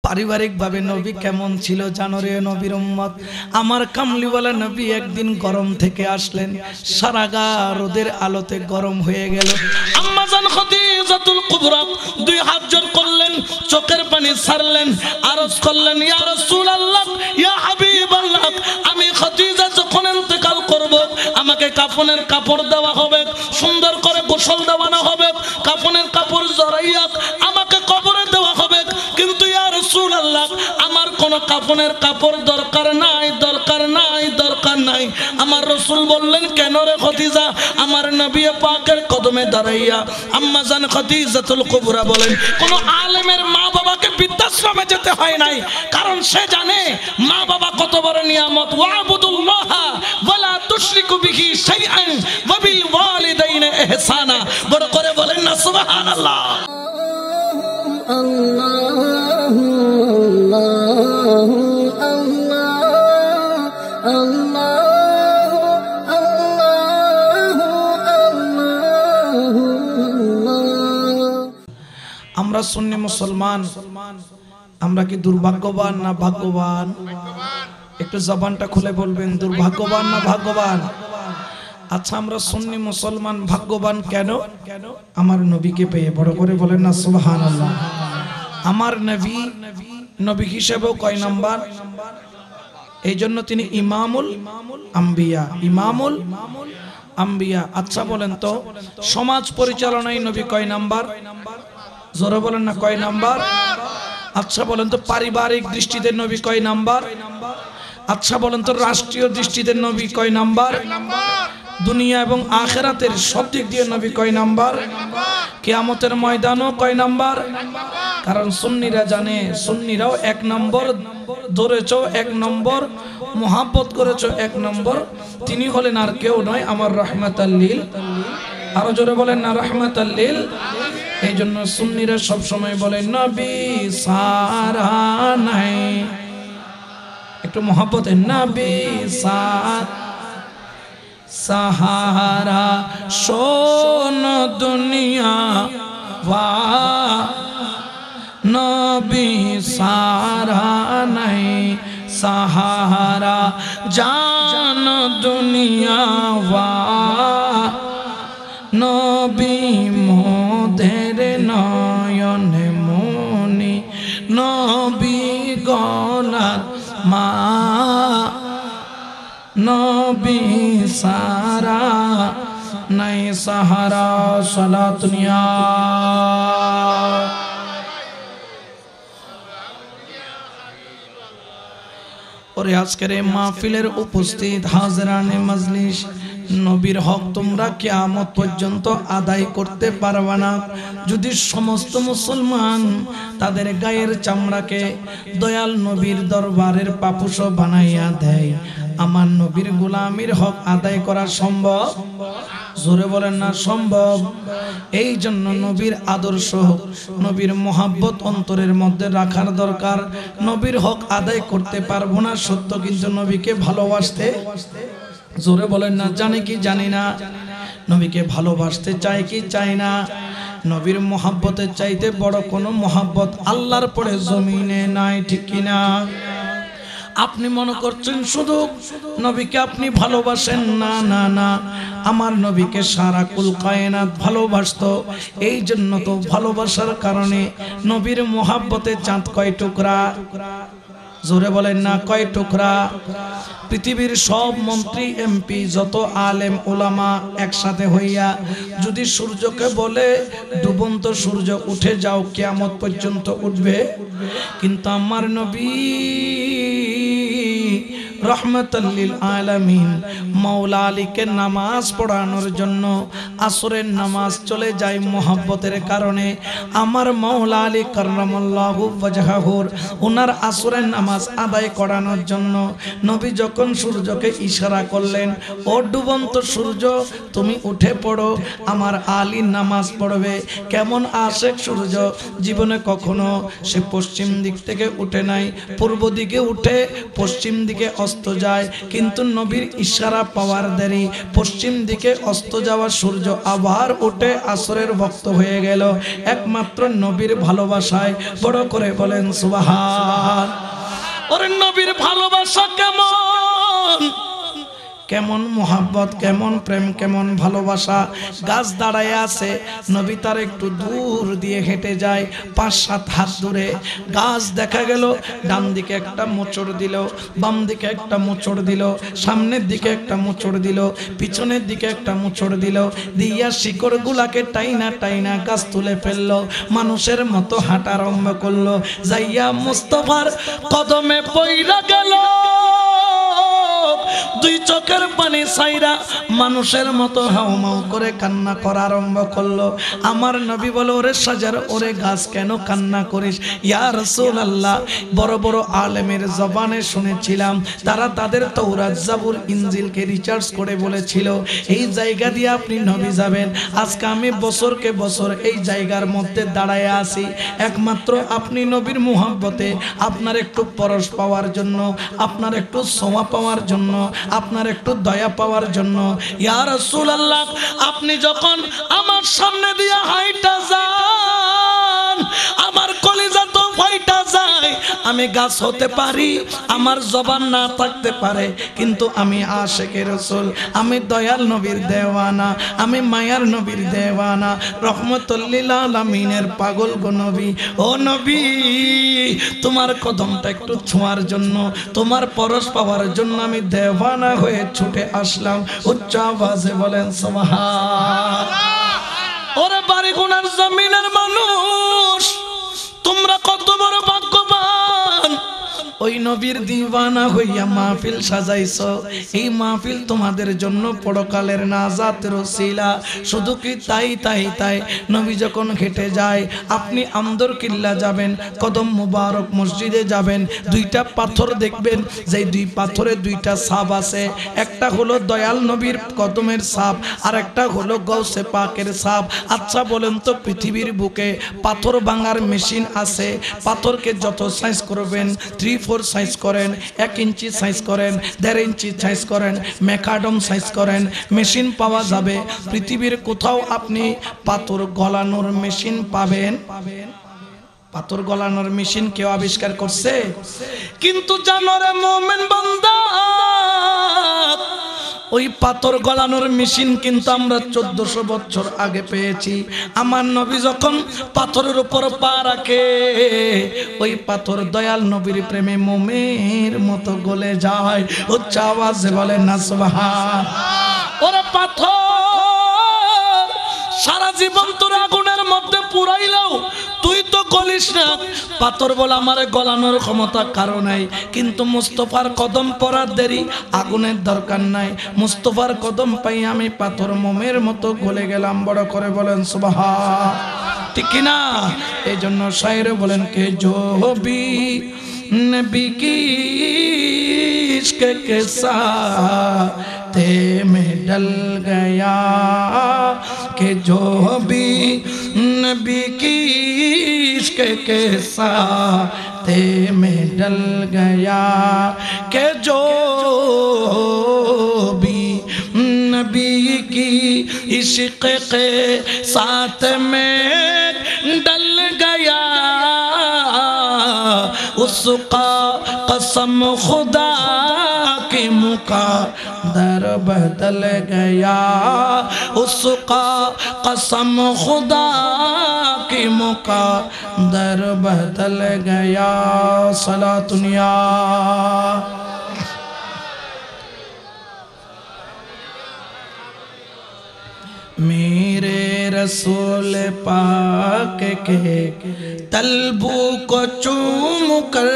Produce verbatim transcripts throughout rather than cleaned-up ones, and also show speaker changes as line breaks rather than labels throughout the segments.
পারিবারিক ভাবে নবী কেমন ছিল জানো রে নবীর উম্মত? আমার কামলিওয়ালা নবী একদিন গরম থেকে আসলেন, সারা গা রোদের আলোতে গরম হয়ে গেল। আম্মা জান খাদিজাতুল কুবরা দুই হাত জোর করলেন, চোখের পানি ছাড়লেন, আরজ করলেন, ইয়া রাসূলুল্লাহ, ইয়া হাবিবাল্লাহ, আমি খাদিজা যখন ইন্তেকাল করব আমাকে কাফনের কাপড় দেওয়া হবে, সুন্দর করে গোসল দেওয়ানো হবে, কাফনের কাপড় জড়াইয়া আমাকে কবরে দেওয়া হবে, কিন্তু ইয়া রাসূলুল্লাহ আমার কোনো কাফনের কাপড় দরকার নাই, দরকার নাই, দরকার নাই। আমার রাসূল বললেন, কেন রে খাদিজা? আমার নবী পাকের কদমে দাঁড়াইয়া আম্মা জান খাদিজাতুল কুবরা বলেন, কোন আলেমের মা বাবাকে বৃদ্ধাশ্রমে যেতে হয় নাই, কারণ সে জানে মা বাবা কত বড় নিয়ামত। ওয়াবুদুল্লাহ ওয়ালা তুশরিকু বিহি শাইআন ওয়া বিল ওয়ালিদাইনি ইহসানা। বড় করে বলেন না সুবহানাল্লাহ।
আল্লাহু আল্লাহু আল্লাহ আল্লাহু আল্লাহু আল্লাহ।
আমরা সুন্নি মুসলমান, আমরা কি দুর্ভাগ্যবান না ভাগ্যবান? একটু জবানটা খুলে বলবেন, দুর্ভাগ্যবান না ভাগ্যবান? আচ্ছা, আমরা সুন্নি মুসলমান ভাগ্যবান কেন? আমার নবীকে পেয়ে। বড় করে বলেন না সুবহানাল্লাহ। আমার নবী নবী হিসেবেও কয় নাম্বার? এই জন্য তিনি ইমামুল আম্বিয়া, ইমামুল আম্বিয়া। আচ্ছা বলেন তো, সমাজ পরিচালনায় নবী কয় নাম্বার? জোরে বলেন না, কয় নাম্বার? আচ্ছা বলেন তো, পারিবারিক দৃষ্টিতে নবী কয় নাম্বার? আচ্ছা বলেন তো, রাষ্ট্রীয় দৃষ্টিতে নবী কয় নাম্বার? দুনিয়া এবং আখিরাতের সব দিক দিয়ে নবী কয় নাম্বার? কিয়ামতের ময়দানও কয় নাম্বার? কারণ সুন্নিরা জানে, সুন্নিরাও এক নম্বর ধরেছো, এক নম্বর মোহাব্বত করেছো, এক নম্বর তিনি হলেন আর কেউ নয়, আমার রাহমাতাল লিল। আরো জোরে বলেন না, রাহমাতাল লিল। এই জন্য সুন্নিরা সব সময় বলে নবী সারা নাই, একটু মোহাব্বতে, নবী সার সাহারা শোন দুনিয়া ওয়া নবী সারা নাই সাহারা জান দুনিয়া ওয়া নবী মোদের নয়নে মনি নবী গলার মা নবী সারা নাই সাহারা। সালাতুনিয়া ওরে আজকের এই মাহফিলের উপস্থিত হাজরানে মজলিস, নবীর হক তোমরা কিয়ামত পর্যন্ত আদায় করতে পারবে না যদি সমস্ত মুসলমান তাদের গায়ের চামড়াকে দয়াল নবীর দরবারের পাপুষ বানাইয়া দেয়। আমার নবীর গোলামির হক আদায় করা সম্ভব? জোরে বলেন না সম্ভব। এই জন্য নবীর আদর্শ, নবীর মোহাব্বত অন্তরের মধ্যে রাখার দরকার। নবীর হক আদায় করতে পারবো না সত্য, কিন্তু নবীকে ভালোবাসতে, জোরে বলেন না, জানি কি জানি না, নবীকে ভালোবাসতে চাই কি চাই না? নবীর মোহাব্বতের চাইতে বড় কোনো মোহাব্বত আল্লাহর পরে জমিনে নাই, ঠিক কিনা? আপনি মনে করছেন শুধু নবীকে আপনি ভালোবাসেন, না না না, আমার নবীকে সারা কুল কায়নাত ভালোবাসতো। এই জন্য তো ভালোবাসার কারণে নবীর মোহাব্বতে চাঁদ কয় টুকরা? জোরে বলেন না, কয় টুকরা? পৃথিবীর সব মন্ত্রী এমপি যত আলেম ওলামা একসাথে হইয়া যদি সূর্যকে বলে ডুবন্ত সূর্য উঠে যাও, কিয়ামত পর্যন্ত উঠবে। কিন্তু আমার নবী রহমাতাল লিল আলামিন মাওলা আলীকে নামাজ পড়ানোর জন্য আসরের নামাজ চলে যায় মোহাব্বতের কারণে। আমার মাওলা আলী কাররামাল্লাহু ওয়াজহাহুর ওনার আসরের নামাজ আদায় করানোর জন্য নবী যখন সূর্যকে ইশারা করলেন, ও ডুবন্ত সূর্য তুমি উঠে পড়ো, আমার আলী নামাজ পড়বে। কেমন আশেক সূর্য, জীবনে কখনো সে পশ্চিম দিক থেকে উঠে নাই, পূর্ব দিকে উঠে পশ্চিম দিকে অস্ত যায়, কিন্তু নবীর ইশারা পাওয়ার দেরি, পশ্চিম দিকে অস্ত যাওয়া সূর্য আবার উঠে আসরের ভক্ত হয়ে গেল একমাত্র নবীর ভালোবাসায়। বড় করে বলেন সুবহান। ওরে নবীর ভালোবাসা কেমন, কেমন মোহাব্বত, কেমন প্রেম, কেমন ভালোবাসা। গাছ দাঁড়ায় আছে, নবী তার একটু দূর দিয়ে হেঁটে যায়, পাঁচ সাত হাত দূরে। গাছ দেখা গেল ডান দিকে একটা মোচড় দিল, বাম দিকে একটা মোচড় দিল, সামনের দিকে একটা মোচড় দিল, পিছনের দিকে একটা মোচড় দিল, দিয়া শিকড় গুলাকে টাইনা টাইনা গাছ তুলে ফেললো, মানুষের মতো হাঁটা আরম্ভ করলো, যাইয়া মুস্তাফার কদমে পইরা গেল। দুই চোখের পানি ছাইরা মানুষের মতো হাউমাউ করে কান্না করা আরম্ভ করলো। আমার নবী বলে, ওরে সাজার, ওরে গাছ কেন কান্না করিস? ইয়া রাসূলুল্লাহ, বড় বড় আলেমের জবানে শুনেছিলাম, তারা তাদের তাওরাত জাবুর ইনজিলকে রিচার্জ করে বলেছিল এই জায়গা দিয়ে আপনি নবী যাবেন। আজকে আমি বছরকে বছর এই জায়গার মধ্যে দাঁড়ায় আছি একমাত্র আপনি নবীর মুহাব্বতে, আপনার একটু পরশ পাওয়ার জন্য, আপনার একটু ছোঁয়া পাওয়ার জন্য, আপনার একটু দয়া পাওয়ার জন্য। ইয়া রাসূলুল্লাহ, আপনি যখন আমার সামনে দিয়ে হাইটা যান, আমার কলিজা তো ফাইটা যায়। আমি গাছ হতে পারি, আমার জবান না থাকতে পারে, কিন্তু আমি আশিকে রাসূল, আমি দয়াল নবীর দেওয়ানা, আমি মায়ার নবীর দেওয়ানা, রহমতুল লিল আলামিনের পাগল গো নবী। ও নবী, তোমার কদমটা একটু ছোঁয়ার জন্য, তোমার পরশ পাওয়ার জন্য আমি দেওয়ানা হয়ে ছুটে আসলাম। উচ্চ আওয়াজে বলেন সুবহান। ওরে বাড়িগুনার জমিনের মানুষ, তোমরা কত বড় ভাগ্যবান, ওই নবীর দিওয়ানা হইয়া মাহফিল সাজাইছো। এই মাহফিল তোমাদের জন্য পরকালের নাজাতের ওসিলা। শুধু কি তাই তাই তাই নবী যখন হেঁটে যায়, আপনি আমদর কিল্লা যাবেন, কদম মুবারক মসজিদে যাবেন, দুইটা পাথর দেখবেন, যে দুই পাথরে দুইটা ছাপ আছে, একটা হলো দয়াল নবীর কদমের ছাপ, আর একটা হলো গৌসে পাকের ছাপ। আচ্ছা বলেন তো, পৃথিবীর বুকে পাথর ভাঙার মেশিন আছে, পাথরকে যত সাইজ করবেন, থ্রি ফোর সাইজ করেন, এক ইঞ্চি সাইজ করেন, দেড় ইঞ্চি সাইজ করেন, ম্যাকাডম সাইজ করেন, মেশিন পাওয়া যাবে। পৃথিবীর কোথাও আপনি পাথর গলানোর মেশিন পাবেন? পাথর গলানোর মেশিন কেউ আবিষ্কার করছে? কিন্তু জানো রে মুমিন বান্দা, ওই পাথর গলানোর মেশিন কিন্তু আমরা চোদ্দশো বছর আগে পেয়েছি। আমার নবী যখন পাথরের উপর পা রাখে, ওই পাথর দয়াল নবীর প্রেমে মোমের মতো গলে যায়। উচ্চ আওয়াজে বলেন না সুবহান। ওরে পাথর, সারা জীবন তোর আগুনের মধ্যে পুরাইলাও, তুই তো গলিস না। পাথর বলে আমার গলানোর ক্ষমতা কারো নাই, কিন্তু মুস্তাফার কদম পড়ার দেরি, আগুনের দরকার নাই। মুস্তাফার কদম পাই আমি পাথর মোমের মতো গলে গেলাম। বড় করে বলেন সুবহান, ঠিক কিনা? এই জন্য শায়ের বলেন, কে জো বি নবী কি इश्क के साथे में डल गया, कि जो भी नबी की इश्क के साथे में डल गया, कि जो भी नबी की इश्क के साथ में डल गया, उसका कसम खुदा की मुक़द्दर बदल गया, उसका कसम खुदा की मुक़द्दर बदल गया। सलातुनिया मेरे रसूल पाक के तलबू को चूम कर,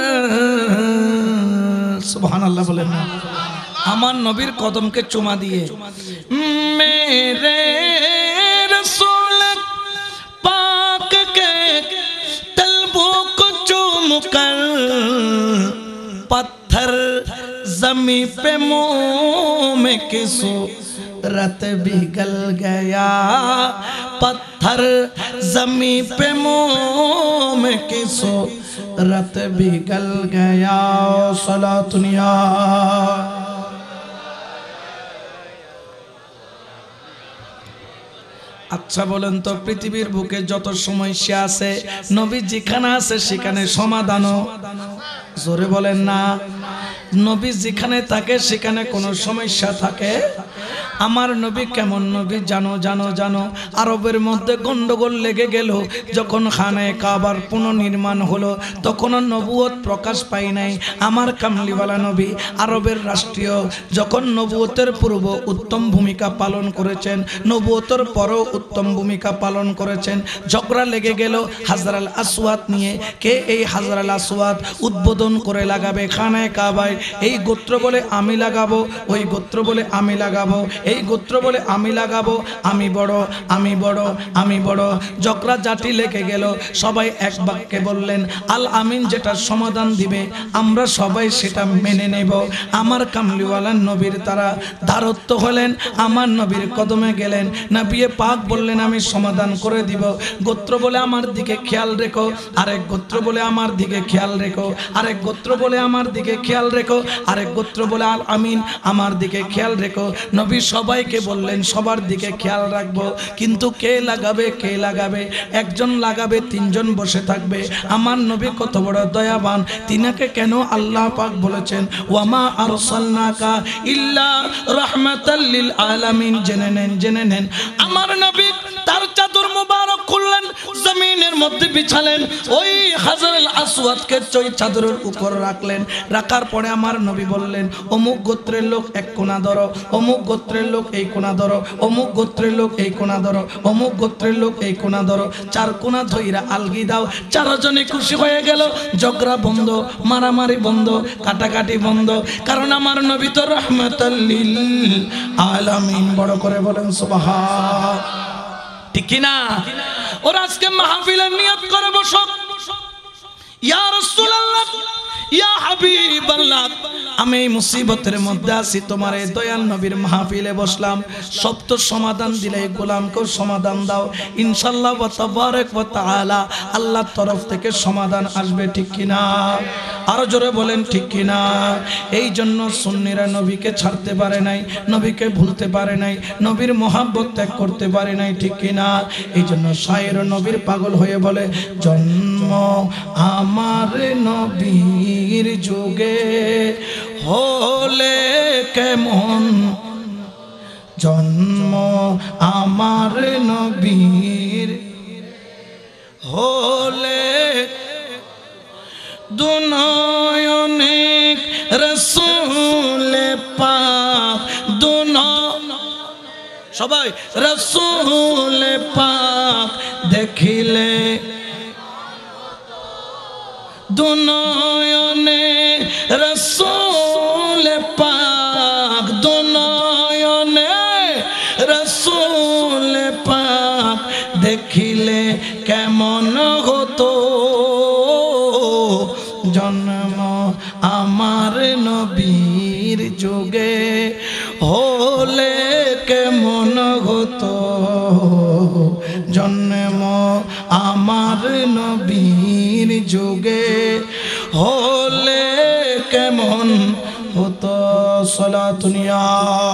सुभान अल्लाह बोले ना, আমার নবীর কদমকে চুমা দিয়ে, मेरे रसूल पाक के तलबू को चूम कर, पत्थर जमी पे मुंह में किसो रत बिगल गया, पत्थर जमी पे मुंह में किसो रत बिगल गया सलातुनिया। আচ্ছা বলেন তো পৃথিবীর বুকে যত সমস্যা আছে নবী যেখানে আছে সেখানে সমাধানও, জোরে বলেন না, নবী যেখানে থাকে সেখানে কোনো সমস্যা থাকে? আমার নবী কেমন নবী জানো জানো জানো আরবের মধ্যে গন্ডগোল লেগে গেল যখন খানে কাবার পুনর্নির্মাণ হলো তখন নবুয়ত প্রকাশ পাই নাই। আমার কামলিওয়ালা নবী আরবের রাষ্ট্রীয় যখন নবুয়তের পূর্ব উত্তম ভূমিকা পালন করেছেন, নবুয়তের পরও উত্তম ভূমিকা পালন করেছেন। ঝগড়া লেগে গেল হাজরাল আসওয়াদ নিয়ে, কে এই হাজরাল আসওয়াদ উদ্বোধন করে লাগাবে খানায় কাবায়, এই গোত্র বলে আমি লাগাবো, ওই গোত্র বলে আমি লাগাবো, এই গোত্র বলে আমি লাগাবো, আমি বড় আমি বড় আমি বড়। ঝগড়া জাতি লেগে গেল, সবাই এক বাক্যে বললেন আল আমিন যেটা সমাধান দিবে আমরা সবাই সেটা মেনে নেব। আমার কামলিওয়ালা নবীর তারা দ্বারস্থ হলেন, আমার নবীর কদমে গেলেন, নবী পাক বললেন আমি সমাধান করে দিব। গোত্র বলে আমার দিকে খেয়াল রেখো, আরেক গোত্র বলে আমার দিকে খেয়াল রেখো, আরেক গোত্র বলে আমার দিকে খেয়াল রেখো, আরেক গোত্র বলে আল আমিন আমার দিকে খেয়াল রেখো। নবী সবাইকে বললেন সবার দিকে খেয়াল রাখবো, কিন্তু কে লাগাবে কে লাগাবে, একজন লাগাবে তিনজন বসে থাকবে। আমার নবী কত বড় দয়াবান, তিনাকে কেন আল্লাহ পাক বলেছেন ওয়ামা আরসালনাকা ইল্লা রাহমাতাল লিল আলামিন। জেনে নেন জেনে নেন আমার নবী তার চাদর মুবারক খুললেন, জমিনের মধ্যে বিছালেন, ওই হাজরাল আসওয়াদকে ওই চাদরের উপর রাখলেন। রাখার পরে আমার নবী বললেন অমুক গোত্রের লোক এক কোণা ধরো, অমুক গোত্রের লোক এই কোণা ধরো, অমুক গোত্রের লোক এই কোণা ধরো, অমুক গোত্রের লোক এই কোণা ধরো। চার কোণা ধইরা আলগি দাও। চারজনে খুশি হয়ে গেল, ঝগড়া বন্ধ, মারামারি বন্ধ, কাটাকাটি বন্ধ, কারণ আমার নবী তো রাহমাতাল লিল আলামিন। বড় করে বলেন সুবহান, ঠিক কি না? ওরা আজকে মাহফিলের নিয়ত করে বসো, ইয়া রাসূলুল্লাহ ইয়া হাবিবাল্লাহ আমি এই মুসিবতের মধ্যে আছি, তোমার এই দয়াল নবীর মাহফিলে বসলাম, সব তো সমাধান দিলে গোলামকেও সমাধান দাও, ইনশাআল্লাহ ওয়া তাবারাক ওয়া তাআলা আল্লাহর তরফ থেকে সমাধান আসবে, ঠিক কি না? আরো জোরে বলেন ঠিক কি না? এই জন্য সুন্নিরা নবীকে ছাড়তে পারে নাই, নবীকে ভুলতে পারে নাই, নবীর মহব্বত ত্যাগ করতে পারে নাই, ঠিক কি না? এই জন্য শায়ের নবীর পাগল হয়ে বলে জন্ম আমার নবীর যুগে হলে কেমন, জন্ম আমার নবীর হলে দুনয়নে রাসূল পাক, দুন সবাই রাসূল পাক দেখিলে, দুনয়নে রাসূল পাক, দুনয়নে রাসূল পাক দেখিলে কেমন হতো, জন্ম আমার নবীর যুগে হলে কেমন হতো, জন্ম আমার নবীর যুগে হলে কেমন হতো। সালাতুনিয়া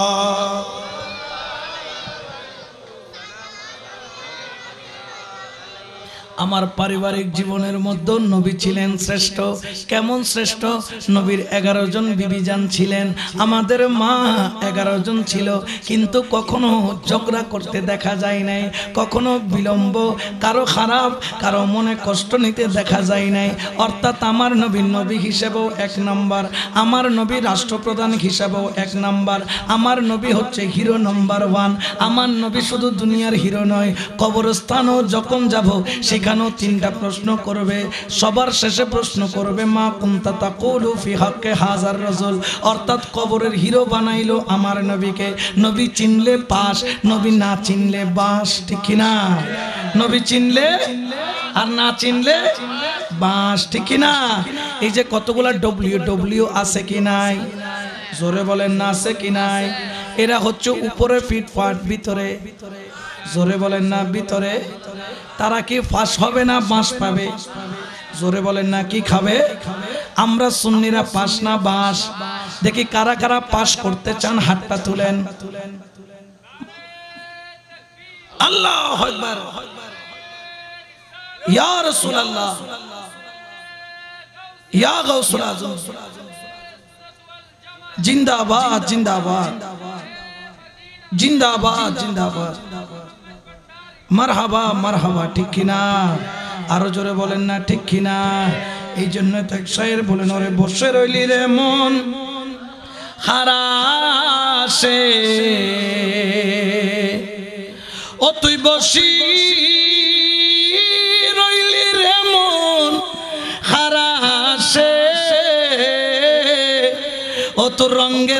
আমার পারিবারিক জীবনের মধ্যে নবী ছিলেন শ্রেষ্ঠ। কেমন শ্রেষ্ঠ? নবীর এগারো জন বিবিজান ছিলেন, আমাদের মা এগারো জন ছিল, কিন্তু কখনো ঝগড়া করতে দেখা যায় নাই, কখনো বিলম্ব, কারো খারাপ, কারো মনে কষ্ট নিতে দেখা যায় নাই। অর্থাৎ আমার নবী নবী হিসেবেও এক নাম্বার, আমার নবী রাষ্ট্রপ্রধান হিসেবেও এক নাম্বার, আমার নবী হচ্ছে হিরো নাম্বার ওয়ান। আমার নবী শুধু দুনিয়ার হিরো নয়, কবরস্থানও যখন যাব সেখানেও তিনটা প্রশ্ন করবে, সবার শেষে প্রশ্ন করবে মা কুনতা তাকুলু ফি হাক্কে হাজার রাসূল। অর্থাৎ কবরের হিরো বানাইলো আমার নবীকে। নবী চিনলে পাস, নবী না চিনলে বাস, ঠিক কি না? নবী চিনলে আর না চিনলে বাস, ঠিক কি না? এই যে কতগুলা ডব্লিউ ডব্লিউ আছে কি নাই, জোরে বলেন না আছে কি নাই? এরা হচ্ছে উপরে ফিটফাট, ভিতরে জোরে বলেন না ভিতরে। তারা কি ফাঁস হবে না বাঁশ পাবে? জোরে বলেন না কি খাবে? আমরা সুন্নিরা পাস না বাস? দেখি কারা কারা পাস করতে চান হাতটা তুলেন। আল্লাহু আকবার, ইয়া রাসূলুল্লাহ, ইয়া গাউসুল আজম, জিন্দাবাদ জিন্দাবাদ জিন্দাবাদ জিন্দাবাদ, মারহাবা মারহাবা, ঠিক কিনা? আরো জোরে বলেন না ঠিক কিনা? এই জন্য এক শায়ের বলেন, ওরে বসে রইলি রে মন হারাসে, ও তুই বসি রইলি রে মন হারাসে, ও তোর রঙের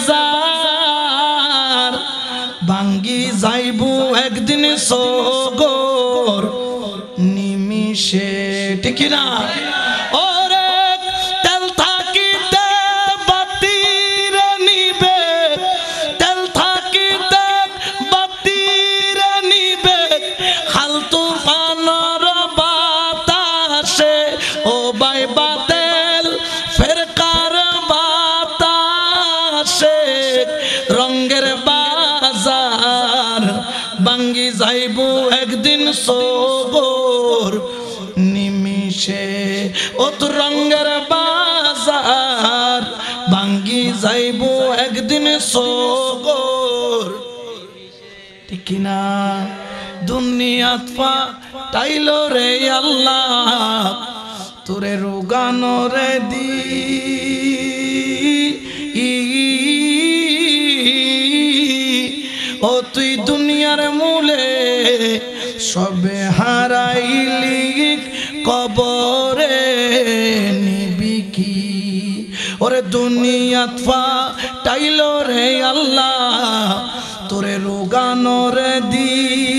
বাজার ভাঙ্গি যাইবু একদিন সগর নিমিষে, ঠিক না? ওরে তেল থাকিতে বাতি রে নিবে, তেল থাকিতে বাতি রে নিবে, হাল তুফানর বাতাসে, ও বাই বাতেল ফেরকার বাতাসে, রঙের বাজার ভাঙ্গি যাইবু একদিন সগর নিমিষে, ও তো রঙের বাজার ভাঙ্গি যাইবু একদিন সগর, ঠিক না? দুনিয়াত পা তাইলো রে আল্লাহ তোরে রোগানো রে দি, ও তুই দুনিয়ার মূলে সবে হারাইলি কবরে নিবি কি? ওরে দুনিয়াত ফা টাইলো রে আল্লাহ তোরে রোগানো রে দি,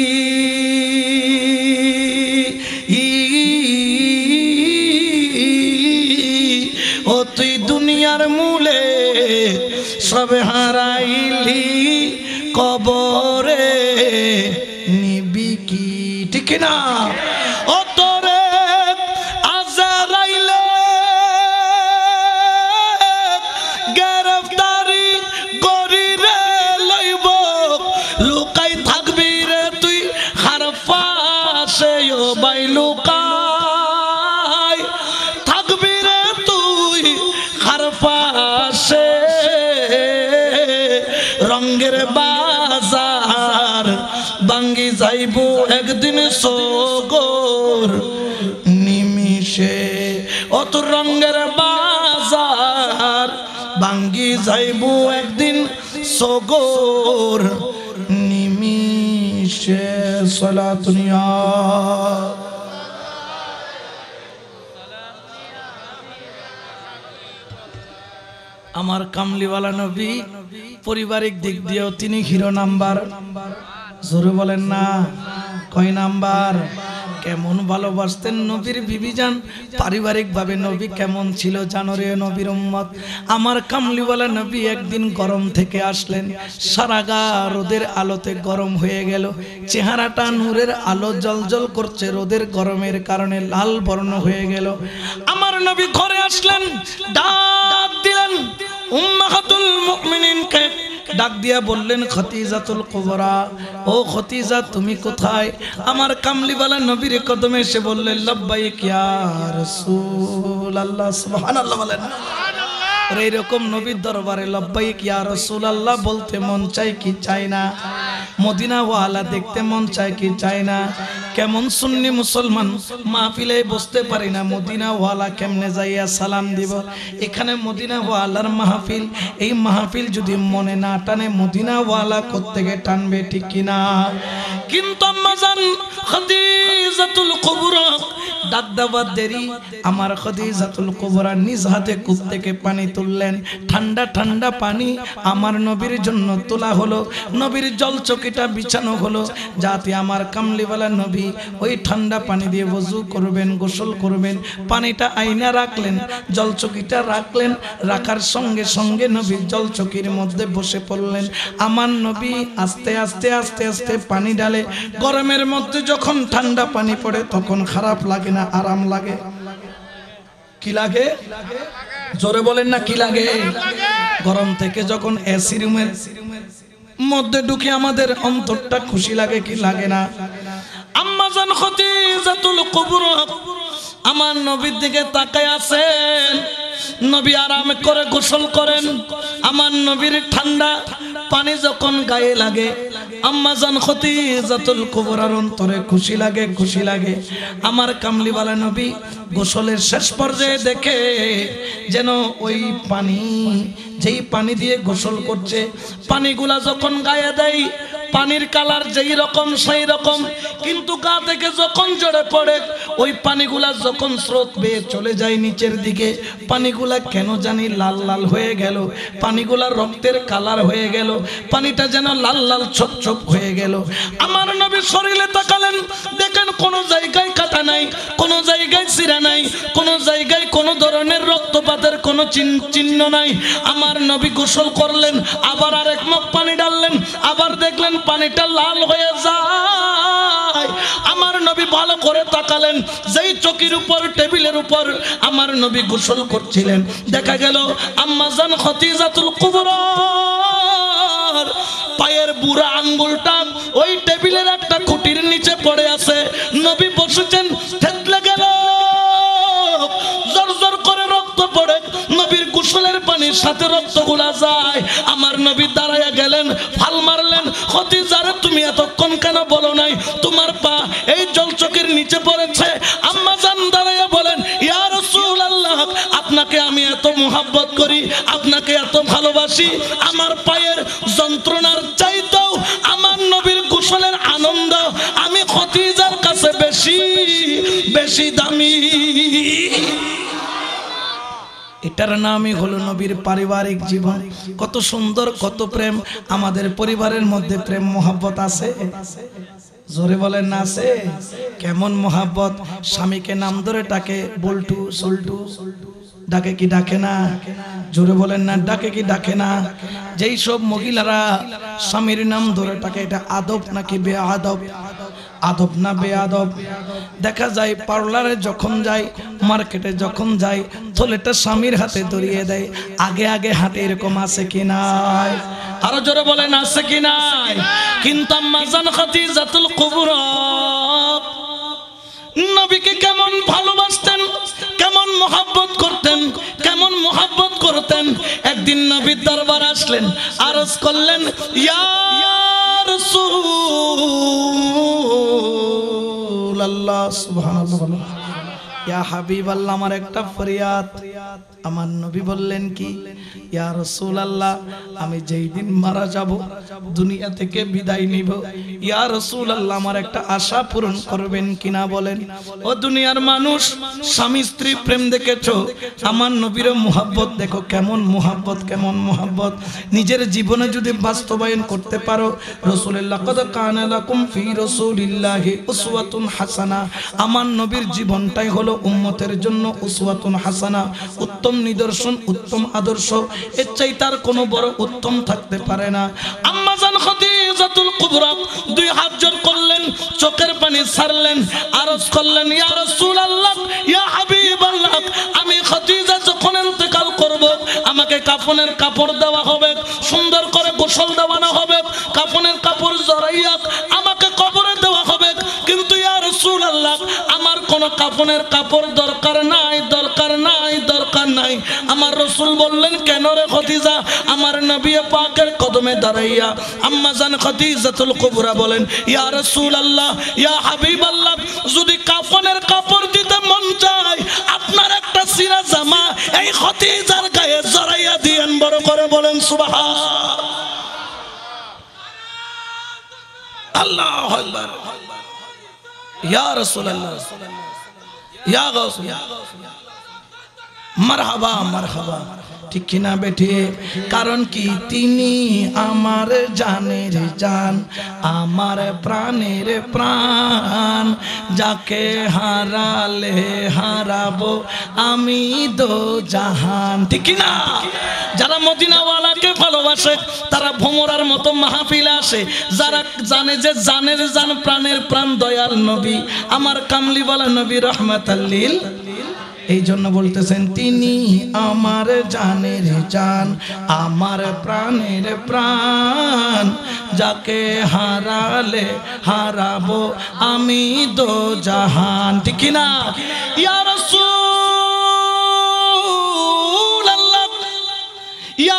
ও তুই দুনিয়ার মূলে সবে হারাইলি কবরে নিবি কি, ঠিক না? ও তোরে আজরাইলে গ্রেফতারি করি রে লইব, লুকাই থাকবি রে তুই হারফাসে, ও বাই লুকাই থাকবি রে তুই হারফাসে, রঙের বাজার ভাঙ্গি যাইবু একদিন সগর নিমিষে, অত রঙের বাজার ভাঙ্গি যাইবু একদিন সগর নিমিষে। সালাতুনিয়া আমার কামলিওয়ালা নবী পারিবারিক দিক দিয়েও তিনি হিরো নাম্বার। জোরে বলেন না কয় নাম্বার? কেমন ভালোবাসতেন নবীর বিবি জান, পারিবারিক ভাবে নবী কেমন ছিল জানো রে নবীর উম্মত? আমার কামলিওয়ালা নবী একদিন গরম থেকে আসলেন, সারা গা রোদের আলোতে গরম হয়ে গেল, চেহারাটা নূরের আলো জলজল করছে, রোদের গরমের কারণে লাল বর্ণ হয়ে গেল। আমার নবী ঘরে আসলেন, ডাক দিলেন উম্মাহাতুল মুমিনিনকে, ডাক দিয়া বললেন খতিজাতুল কুবরা, ও খতিজা তুমি কোথায়? আমার কামলিওয়ালা নবীর কদমে এসে বললেন লাব্বাইক ইয়া রাসূলুল্লাহ। সুবহানাল্লাহ বলেন। এইরকম নবীর দরবারে লাব্বাইক ইয়া রাসূলুল্লাহ বলতে মন চায় কি চায় না? মদিনা ওয়ালা দেখতে মন চায় কি চায় না? কেমন সুন্নি মুসলমান মাহফিলে বসতে পারি না, মদিনা ওয়ালা কেমনে যাইয়া সালাম দিব? এখানে মদিনা ওয়ালার মাহফিল, এই মাহফিল যদি মনে না টানে মদিনা ওয়ালা কোত্থেকে টানবে, ঠিক কিনা? কিন্তু আম্মা জান খাদিজাতুল কুবরা ডাক দেওয়ার দেরি, আমার খাদিজাতুল কুবরা নিজ হাতে কূপ থেকে পানি তুললেন, ঠান্ডা ঠান্ডা পানি আমার নবীর জন্য তোলা হলো, নবীর জল চকিটা বিছানো হলো, যাতে আমার কামলিওয়ালা নবী ওই ঠান্ডা পানি দিয়ে ওযু করবেন, গোসল করবেন। পানিটা আইনা রাখলেন, জল চকিটা রাখলেন, রাখার সঙ্গে সঙ্গে নবী জল চকির মধ্যে বসে পড়লেন। আমার নবী আস্তে আস্তে আস্তে আস্তে পানি ঢালে। গরমের মধ্যে যখন ঠান্ডা পানি পড়ে তখন খারাপ লাগে না, আরাম লাগে? কি লাগে? জোরে বলেন না কি লাগে? গরম থেকে যখন এসি রুমের মধ্যে ঢুকে আমাদের অন্তরটা খুশি লাগে কি লাগে না? আম্মা জান খদিজাতুল কুবরা আমার নবীর দিকে তাকায় আছেন। নবী আরাম করে গোসল করেন। আমার নবীর ঠান্ডা পানি যখন গায়ে লাগে আম্মা জান খদিজাতুল কুবরার অন্তরে খুশি লাগে খুশি লাগে। আমার কামলিওয়ালা নবী গোসলের শেষ পর্যায়ে দেখে যেন ওই পানি, যেই পানি দিয়ে গোসল করছে, পানিগুলা যখন গায়ে দেয় পানির কালার যেই রকম সেই রকম, কিন্তু গা থেকে যখন জড়ে পড়ে ওই পানিগুলা যখন স্রোত বেয়ে চলে যায় নিচের দিকে, পানিগুলা কেন জানি লাল লাল হয়ে গেল, পানিগুলা রক্তের কালার হয়ে গেল, পানিটা যেন লাল লাল ছোপ ছোপ হয়ে গেল। আমার নবী শরীরে তাকালেন, দেখেন কোনো জায়গায় কাটা নাই, কোনো জায়গায় ছিঁড়া নাই, কোনো জায়গায় কোনো ধরনের রক্তপাতের কোনো চিহ্ন নাই। আমার নবী গোসল করলেন, আবার আরেক মগ পানি ডাললেন, আবার দেখলেন পানিটা লাল হয়ে যায়। আমার নবী ভালো করে তাকালেন, যেই চকির উপর টেবিলের উপর আমার নবী গোসল করছিলেন, দেখা গেল আম্মা জান খদিজাতুল কুবরা পায়ের বুড়া আঙ্গুলটা ওই টেবিলের একটা খুঁটির নিচে পড়ে আছে। নবী বসেছেন, থেতলে গেল, জোর জোর করে রক্ত পড়ে, নবীর গোসলের পানির সাথে রক্তগুলা যায়। আমার নবী দাঁড়াইয়া গেলেন, ফাল মারলেন, খদিজারে তুমি এতক্ষণ কেন বলো নাই তোমার পা এই জলচকের নিচে পড়েছে? আম্মা জান দাঁড়াইয়া বলেন, ইয়া রাসূলুল্লাহ, আপনাকে আমি এত মুহাব্বত করি, আপনাকে এত ভালোবাসি, আমার পায়ের যন্ত্রণার চাইতেও আমার নবীর গোসলের আনন্দ আমি খদিজার কাছে বেশি বেশি দামি। এটার নামই হলো নবীর পারিবারিক জীবন। কত সুন্দর, কত প্রেম আমাদের পরিবারের মধ্যে, প্রেম মোহাব্বত আছে, জোরে বলেন না আছে? কেমন মোহাব্বত! স্বামীকে নাম ধরে ডাকে বল্টু সল্টু, ডাকে কি ডাকে না? জোরে বলেন না, ডাকে কি ডাকে না? যেই সব মহিলারা স্বামীর নাম ধরে ডাকে, এটা আদব নাকি বেআদব? আদব না বেআদব? দেখা যায় পার্লারে যখন যায়, মার্কেটে যখন যায়, থলেটা স্বামীর হাতে ধরিয়ে দেয়, আগে আগে হাতে, এরকম আছে কি নাই? আরো জোরে বলেন আছে কি নাই? কিন্তু আম্মা জান খদিজাতুল কুবরা নবীকে কেমন ভালোবাসতেন, কেমন মোহাব্বত করতেন, কেমন মোহাব্বত করতেন। একদিন নবীর দরবার আসলেন, আরজ করলেন, ইয়া রাসূলুল্লাহ, সুবহানাল্লাহ, ইয়া হাবিবাল্লাহ, আমার একটা ফরিয়াদ। আমার নবী বললেন কি? ইয়া রাসূলুল্লাহ, আমি যেই দিন মারা যাব, দুনিয়া থেকে বিদায় নিব, ইয়া রাসূলুল্লাহ, আমার একটা আশা পূরণ করবেন কিনা বলেন। ও দুনিয়ার মানুষ, স্বামী স্ত্রী প্রেম দেখেছো, আমার নবীর মুহাব্বত দেখো, কেমন মুহাব্বত, কেমন মুহাব্বত। নিজের জীবনে যদি বাস্তবায়ন করতে পারো, রাসূলুল্লাহ কদ কানা লাকুম ফি রাসূলিল্লাহি উসওয়াতুন হাসানা, আমার নবীর জীবনটাই হলো উম্মতের জন্য উসওয়াতুন হাসানা, উত্তম নিদর্শন, উত্তম আদর্শ। এর চাই তার কোনো বড় উত্তম থাকতে পারে না। আম্মা জান খদিজাতুল কুবরা দুই হাত জোর করলেন, চোখের পানি ছাড়লেন, আরজ করলেন, ইয়া রাসূলুল্লাহ, ইয়া হাবিবাল্লাহ, আমি খদিজা যখন ইন্তেকাল করব, আমাকে কাফনের কাপড় দেওয়া হবে, সুন্দর করে গোসল দেওয়ানো হবে, কাফনের কাপড় জড়াইয়া আমাকে কবরে দেওয়া হবে, কিন্তু ইয়া রাসূলুল্লাহ, আমার কোনো কাফনের কাপড় দরকার নাই, দরকার নাই, দরকার নাই। আমার রাসূল বললেন, কেন রে খদিজা? আমার নবী পাকের কদমে দাঁড়াইয়া আম্মা জান খদিজাতুল কুবরা বলেন, ইয়া রাসূলুল্লাহ, ইয়া হাবিবাল্লাহ, যদি কাফনের কাপড় দিতে মন চায়, আপনার একটা সিরা জামা এই খদিজার গায়ে জড়াইয়া দিয়েন। বড় করে বলেন সুবহান আল্লাহু আকবার। ইয়া রাসূলুল্লাহ, ইয়া গাউসুল, মারহাবা মারহাবা, ঠিক কিনা বেঠে? কারণ কি? তিনি আমার জানের জান, আমার প্রাণের প্রাণ, যাকে হারালে হারাবো আমি দো জাহান, ঠিক কিনা? যারা মদিনাওয়ালাকে ভালোবাসে তারা ভোমরার মতো মাহফিলে আসে। যারা জানে যে জানের জান, প্রাণের প্রাণ, দয়াল নবী, আমার কামলিওয়ালা নবী রহমাতাল লিল, এই জন্য বলতেছেন তিনি আমার জানের জান, আমার প্রাণের প্রাণ, যাকে হারালে হারাবো আমি দো জাহান। ঠিক কি না? ইয়া রাসূলুল্লাহ, ইয়া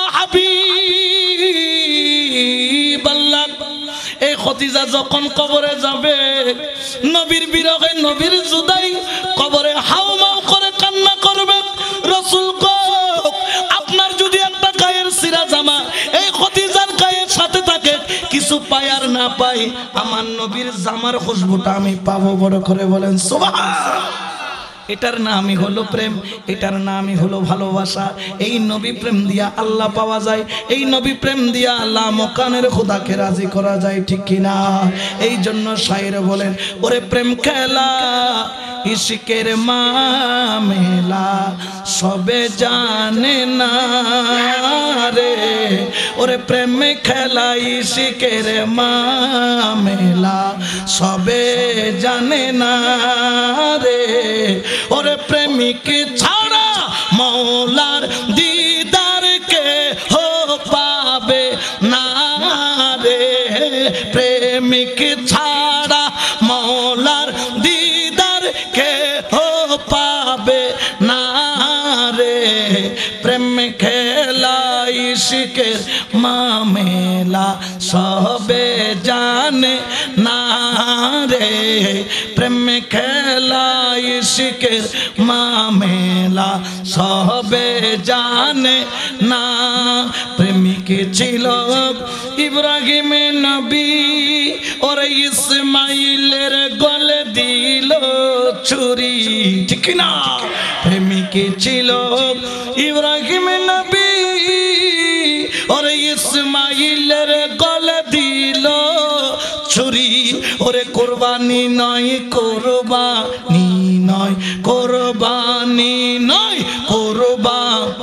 হাবিবাল্লাহ, এই খদিজা যখন কবরে যাবে, নবীর বিরহে নবীর জুদাই কবরে হাউমাউ করে কান্না করবে। রাসূল গো, আপনার যদি একটা গায়ের সিরা জামা এই খদিজার গায়ের সাথে থাকে, কিছু পাই আর না পাই, আমার নবীর জামার খুশবুটা আমি পাবো। বড় করে বলেন সুবহান। এটার নামই হলো প্রেম, এটার নামই হলো ভালোবাসা। এই নবী প্রেম দিয়া আল্লাহ পাওয়া যায়, এই নবী প্রেম দিয়া আল্লাহ মকানের খোদাকে রাজি করা যায়। ঠিক কিনা? এই জন্য শায়ের বলেন, ওরে প্রেম খেলা ইশকের মামেলা সবে জানে না রে, ওরে প্রেম খেলা ইশকের মামেলা সবে জানে না রে, ওরে প্রেমিক ছাড়া মৌলার দিদার কে হো পাবে না রে, প্রেমিক ছাড়া মৌলার দিদার কে হো পাবে না রে, প্রেম খেলা ইশকের মামেলা সবে জানে না রে, প্রেম খেলা ইশকের মামেলা সবে জানে না। প্রেমিক ছিল ইব্রাহিম নবী, ওরে ইসমাইলের গলে দিল ছুরি। ঠিক না? প্রেমিক ছিল ইব্রাহিম নবী, ওরে ইসমাইলের গলে দিল ছুরি। ওরে কোরবানি নয়, কোরবানি নয়, কোরবানি নয়, কোরবা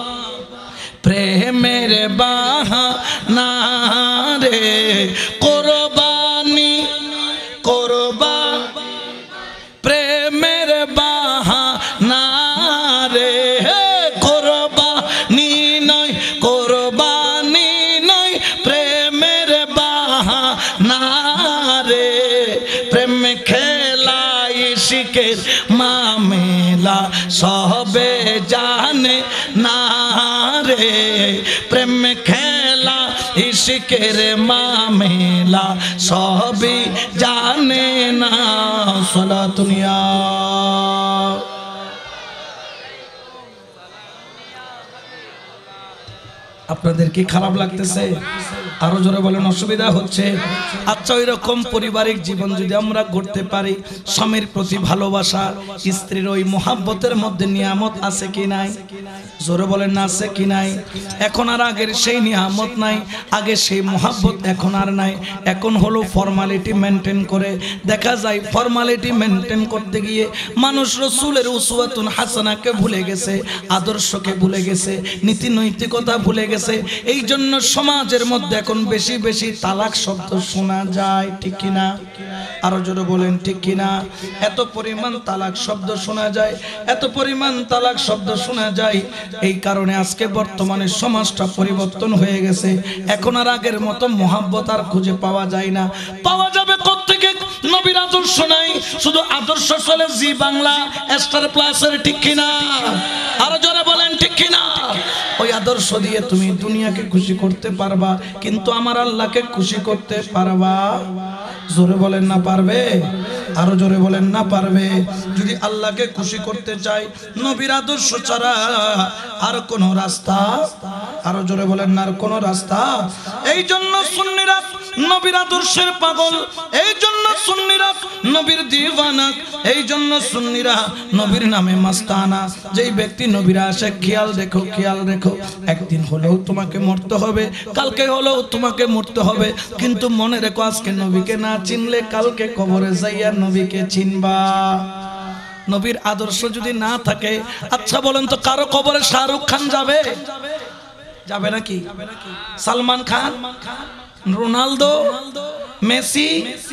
প্রেমের বাহানা রে, কোরবানি কোরবা প্রেমের বাহানা রে, কোরবানি নয়, কোরবানি নয়, প্রেমের বাহানা রে, প্রেম খেলা ইশকের মামেলা সবে জানে না রে, প্রেম খেলা ইশকের মামেলা সবই জানে না। সালাতুনিয়া আপনাদের কি খারাপ লাগতেছে? আরো জোরে বলেন অসুবিধা হচ্ছে? আচ্ছা, ওই রকম পারিবারিক জীবন যদি আমরা গড়তে পারি, স্বামীর প্রতি ভালোবাসা, স্ত্রীর ওই মোহাব্বতের মধ্যে নিয়ামত আছে কি নাই? জোরে বলেন না আছে কি নাই? এখন আর আগের সেই নিয়ামত নাই, আগে সেই মোহাব্বত এখন আর নাই। এখন হলো ফর্মালিটি মেনটেন করে। দেখা যায় ফর্মালিটি মেনটেন করতে গিয়ে মানুষ রাসূলের উসওয়াতুন হাসানাকে ভুলে গেছে, আদর্শকে ভুলে গেছে, নীতি নৈতিকতা ভুলে গেছে। এই জন্য সমাজের মধ্যে এখন বেশি বেশি তালাক শব্দ শোনা যায়। ঠিক কিনা? আরো জোরে বলেন ঠিক কিনা? এত পরিমাণ তালাক শব্দ শোনা যায়, এত পরিমাণ তালাক শব্দ শোনা যায়। এই কারণে আজকে বর্তমানে সমাজটা পরিবর্তন হয়ে গেছে। এখন আর আগের মতো মোহাব্বত আর খুঁজে পাওয়া যায় না। পাওয়া যাবে কোত্থেকে? নবীর আদর্শ নাই, শুধু আদর্শ চলে জি বাংলা স্টার প্লাসের। ঠিক কিনা? আরো জোরে বলেন ঠিক কিনা? ওই আদর্শ দিয়ে তুমি দুনিয়াকে খুশি করতে পারবা, কিন্তু আমার আল্লাহকে খুশি করতে পারবা? জোরে বলেন না পারবে? আরো জোরে বলেন না পারবে? যদি আল্লাহকে খুশি করতে চাই, নবীর আদর্শ ছাড়া আর কোন রাস্তা? আরো জোরে বলেন না আর কোন রাস্তা? এই জন্য সুন্নিরা নবীর আদর্শের পাগল, এই জন্য সুন্নিরা নবীর দিওয়ানা, এই জন্য সুন্নিরা নবীর নামে মাস্তানা। যেই ব্যক্তি নবীর আসে, খেয়াল রেখো, খেয়াল রেখো, একদিন হলেও তোমাকে মরতে হবে, কালকে হলেও তোমাকে মরতে হবে, কিন্তু মনে রেখো আজকে নবীকে না চিনলে কালকে কবরে যাইয়া নবীকে চিনবা। নবীর আদর্শ যদি না থাকে, আচ্ছা বলেন তো, কারো কবরে শাহরুখ খান যাবে? যাবে নাকি? সালমান খান, রোনালদো, মেসি,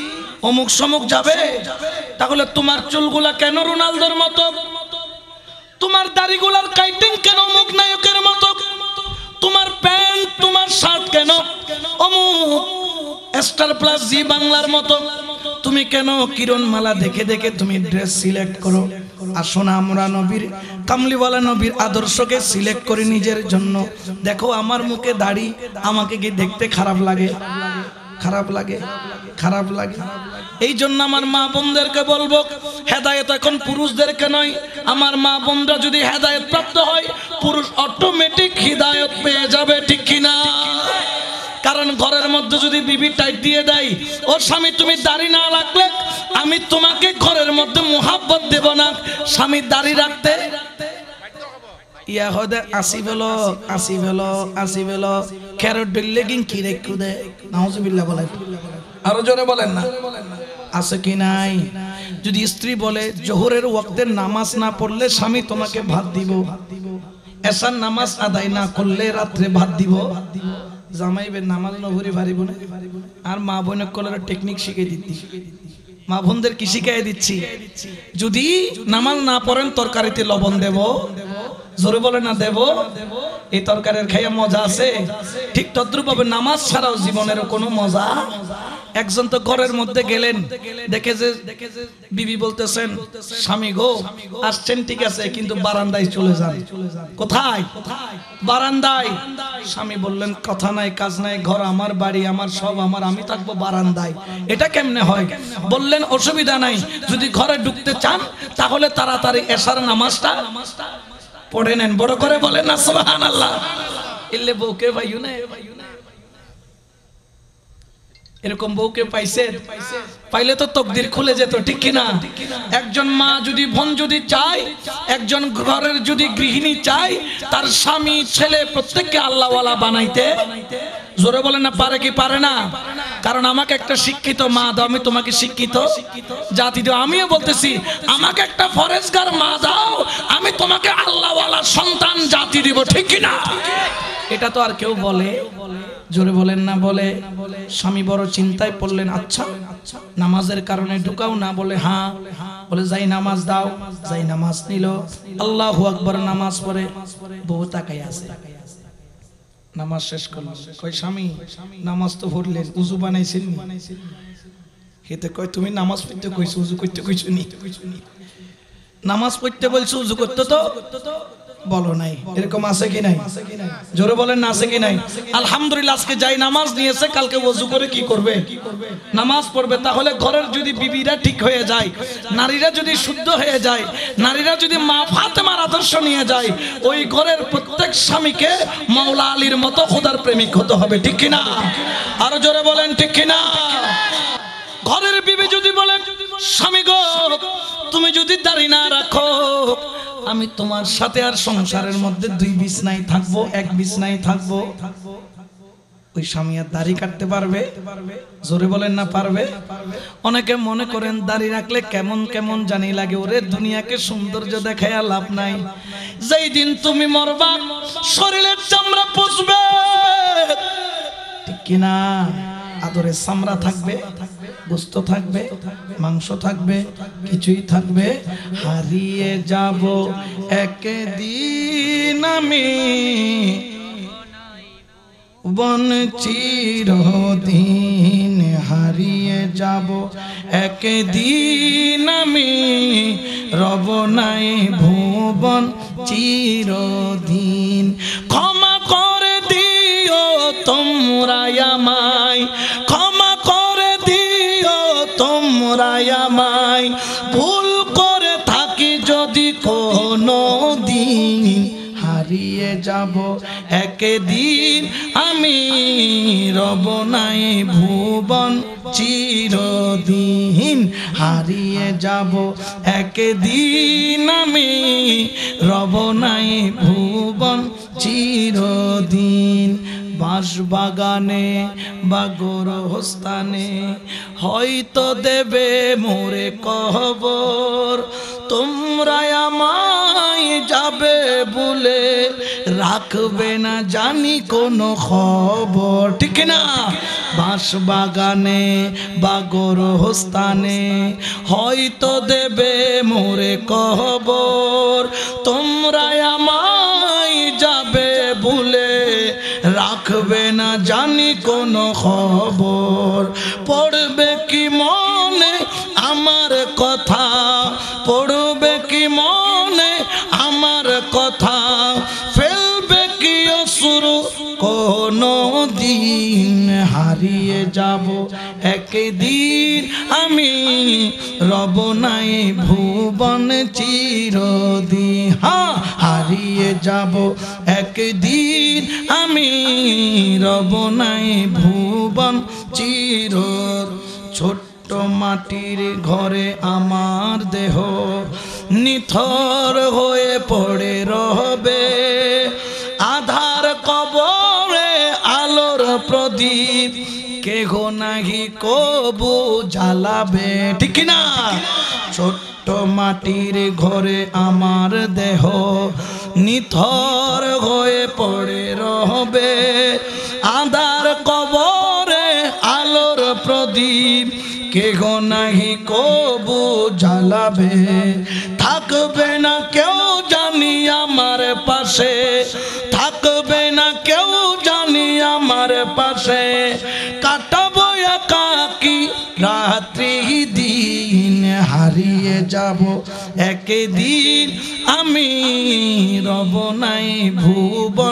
অমুক সমুক যাবে? তাহলে তোমার চুলগুলা কেন রোনালদোর মতো? তোমার দাড়িগুলার কাইটিং কেন মুখ নায়কের মতো, তোমার প্যান্ট তোমার শার্ট কেন অমুক স্টার প্লাস জি বাংলার মতো, তুমি কেন কিরণমালা দেখে দেখে তুমি ড্রেস সিলেক্ট করো। আসো না আমরা নবীর কামলিওয়ালা নবীর আদর্শকে সিলেক্ট করি নিজের জন্য। দেখো আমার মুখে দাড়ি, আমাকে কি দেখতে খারাপ লাগে? খারাপ লাগে, খারাপ লাগে। এই জন্য আমার মা বোনদেরকে বলবো, হেদায়েত এখন পুরুষদেরকে নয়। আমার মা বোনরা যদি হেদায়েত প্রাপ্ত হয়, পুরুষ অটোমেটিক হিদায়ত পেয়ে যাবে, ঠিক কিনা? কারণ ঘরের মধ্যে যদি বিবি টাইট দিয়ে দেয়, ও স্বামী তুমি দাড়ি না রাখলে আমি তোমাকে ঘরের মধ্যে মুহাব্বত দেব না। স্বামী দাড়ি রাখতে ইয়া হদে আসি বেলো আসি বেলো আসি বেলো ক্যারট দিলে কিন কি রেখু দে, নাউজুবিল্লাহ বলেন, আরো জোরে বলেন না, আছে কি নাই? যদি স্ত্রী বলে জোহরের ওয়াক্তের নামাজ না পড়লে স্বামী তোমাকে ভাত দিব, এসার নামাজ আদায় না করলে রাত্রে ভাত দিব, জামাইবের নামাজ নভরি পারিব না। আর মা বোনের কলার টেকনিক শিখিয়ে দিচ্ছি, মা বোনদের কি শিখিয়ে দিচ্ছি, যদি নামাজ না পড়েন তরকারিতে লবণ দেব, জোরে বলে না দেব, এই তরকারির খাইয়া মজা আছে। ঠিক তদ্রুপভাবে নামাজ ছাড়াও জীবনের কোনো মজা। একজন তো ঘরের মধ্যে গেলেন, দেখে যে বিবি বলতেছেন স্বামী গো আসছেন ঠিক আছে, কিন্তু বারান্দায় চলে যান। কোথায়? বারান্দায়। স্বামী বললেন কথা নাই কাজ নাই, ঘর আমার, বাড়ি আমার, সব আমার, আমি থাকবো বারান্দায়। এটা কেমনে হয়? বললেন অসুবিধা নাই, যদি ঘরে ঢুকতে চান তাহলে তাড়াতাড়ি এশার নামাজটা পড়ে নেন। বড় করে বলেন না সুবহানাল্লাহ। ইল্লে বউকে ভাইও না, এরকম বউকে পাইছেন? পাইলে তো তকদির খুলে যেত, ঠিক কিনা? একজন মা যদি বোন যদি চায়, একজন ঘরের যদি গৃহিণী চায় তার স্বামী ছেলে প্রত্যেককে আল্লাহওয়ালা বানাইতে, জোরে বলেন না পারে কি পারে না? কারণ আমাকে একটা শিক্ষিত মা দাও, আমি তোমাকে শিক্ষিত জাতি দাও। আমিও বলতেছি আমাকে একটা ফরেজগার মা দাও, আমি তোমাকে আল্লাহওয়ালা সন্তান জাতি দিব, ঠিক কিনা? এটা তো আর কেউ বলে? জোরে বলেন না বলে। স্বামী বড় চিন্তায় পড়লেন, আচ্ছা নামাজের কারণে ঢুকাও না? বলে হ্যাঁ। বলে যাই নামাজ দাও। যাই নামাজ নিল, আল্লাহু আকবার নামাজ পড়ে, বউ তাকাই আছে। নামাজ শেষ করলো, কই স্বামী নামাজ তো পড়লেন, উযু বানাইছেন নি? হেতে কই তুমি নামাজ পড়তে কইছো, উযু করতে কইছো নি? নামাজ পড়তে বলছো, উযু করতে তো বলো নাই। এরকম আছে কি নাই? জোরে বলেন না আছে কি নাই? আলহামদুলিল্লাহ আজকে যাই নামাজ নিয়েছে, কালকে ওযু করে কি করবে? নামাজ পড়বে। তাহলে ঘরের যদি বিবিরা ঠিক হয়ে যায়, নারীরা যদি শুদ্ধ হয়ে যায়, নারীরা যদি মা ফাতেমার আদর্শ নিয়ে যায়, ওই ঘরের প্রত্যেক স্বামীকে মাওলা আলীর মতো খোদার প্রেমিক হতে হবে, ঠিক কিনা? আরো জোরে বলেন ঠিক কিনা? ঘরের বিবি যদি বলে স্বামী গো তুমি যদি দাড়ি না রাখো, আমি তোমার সাথে আর সংসারের মধ্যে দুই বিছনায় থাকবো, এক বিছনায় থাকবো, ওই স্বামী আর দাড়ি কাটতে পারবে? জোরে বলেন না পারবে? অনেকে মনে করেন দাড়ি রাখলে কেমন কেমন জানি লাগে। ওরে দুনিয়াকে সৌন্দর্য দেখায়া লাভ নাই। যেই দিন তুমি মরবা শরীরের চামড়া পচবে, ঠিক কিনা? আদরের চামড়া থাকবে, গোস্ত থাকবে, মাংস থাকবে, কিছুই থাকবে। হারিয়ে যাব একদিন আমি বন চিরদিন, হারিয়ে যাব একদিন আমি রব নাই ভুবন চিরদিন। ক্ষমা করে দিও তোমরা আমায়, ক্ষমা করে দিও তোমরা আমায়, ভুল করে থাকি যদি কোনো দিন, হারিয়ে যাব একদিন আমি রব নাই ভুবন চিরদিন, হারিয়ে যাব একদিন আমি রব নাই ভুবন চিরদিন। বাঁশবাগানে বা গোরস্থানে হয়তো দেবে মোরে কবর, তোমরা আমায় যাবে বলে রাখবে না জানি কোনো খবর, ঠিক না? বাঁশ বাগানে বা গোরস্থানে হয়তো দেবে মোরে কবর, তোমরা আমায় যাবে ভুলে রাখবে না জানি কোনো খবর। পড়বে কি মনে আমার কথা, পড়বে কি মনে আমার কথা, ফেলবে কি অশ্রু কোনো দিন, হারিয়ে যাব একদিন আমি রব নাই ভুবন চিরদিন। হ্যাঁ, হারিয়ে যাব একদিন আমি রব নাই ভুবন চির। ছোট্ট মাটির ঘরে আমার দেহ নিথর হয়ে পড়ে রবে, আধার কবরে আলোর প্রদীপ কেহ নাহি কবু জ্বালাবে, ঠিক না? ছোট্ট মাটির ঘরে আমার দেহ নিথর হয়ে পড়ে রবে, আধার কবরে আলোর প্রদীপ কেহ নাহি কবু জ্বালাবে। থাকবে না কেউ জানি আমার পাশে, থাকবে না কেউ জানি আমার পাশে, কাটাবো একাকী রাত্রি দিন, হারিয়ে যাব একদিন আমি রব নাই ভুবন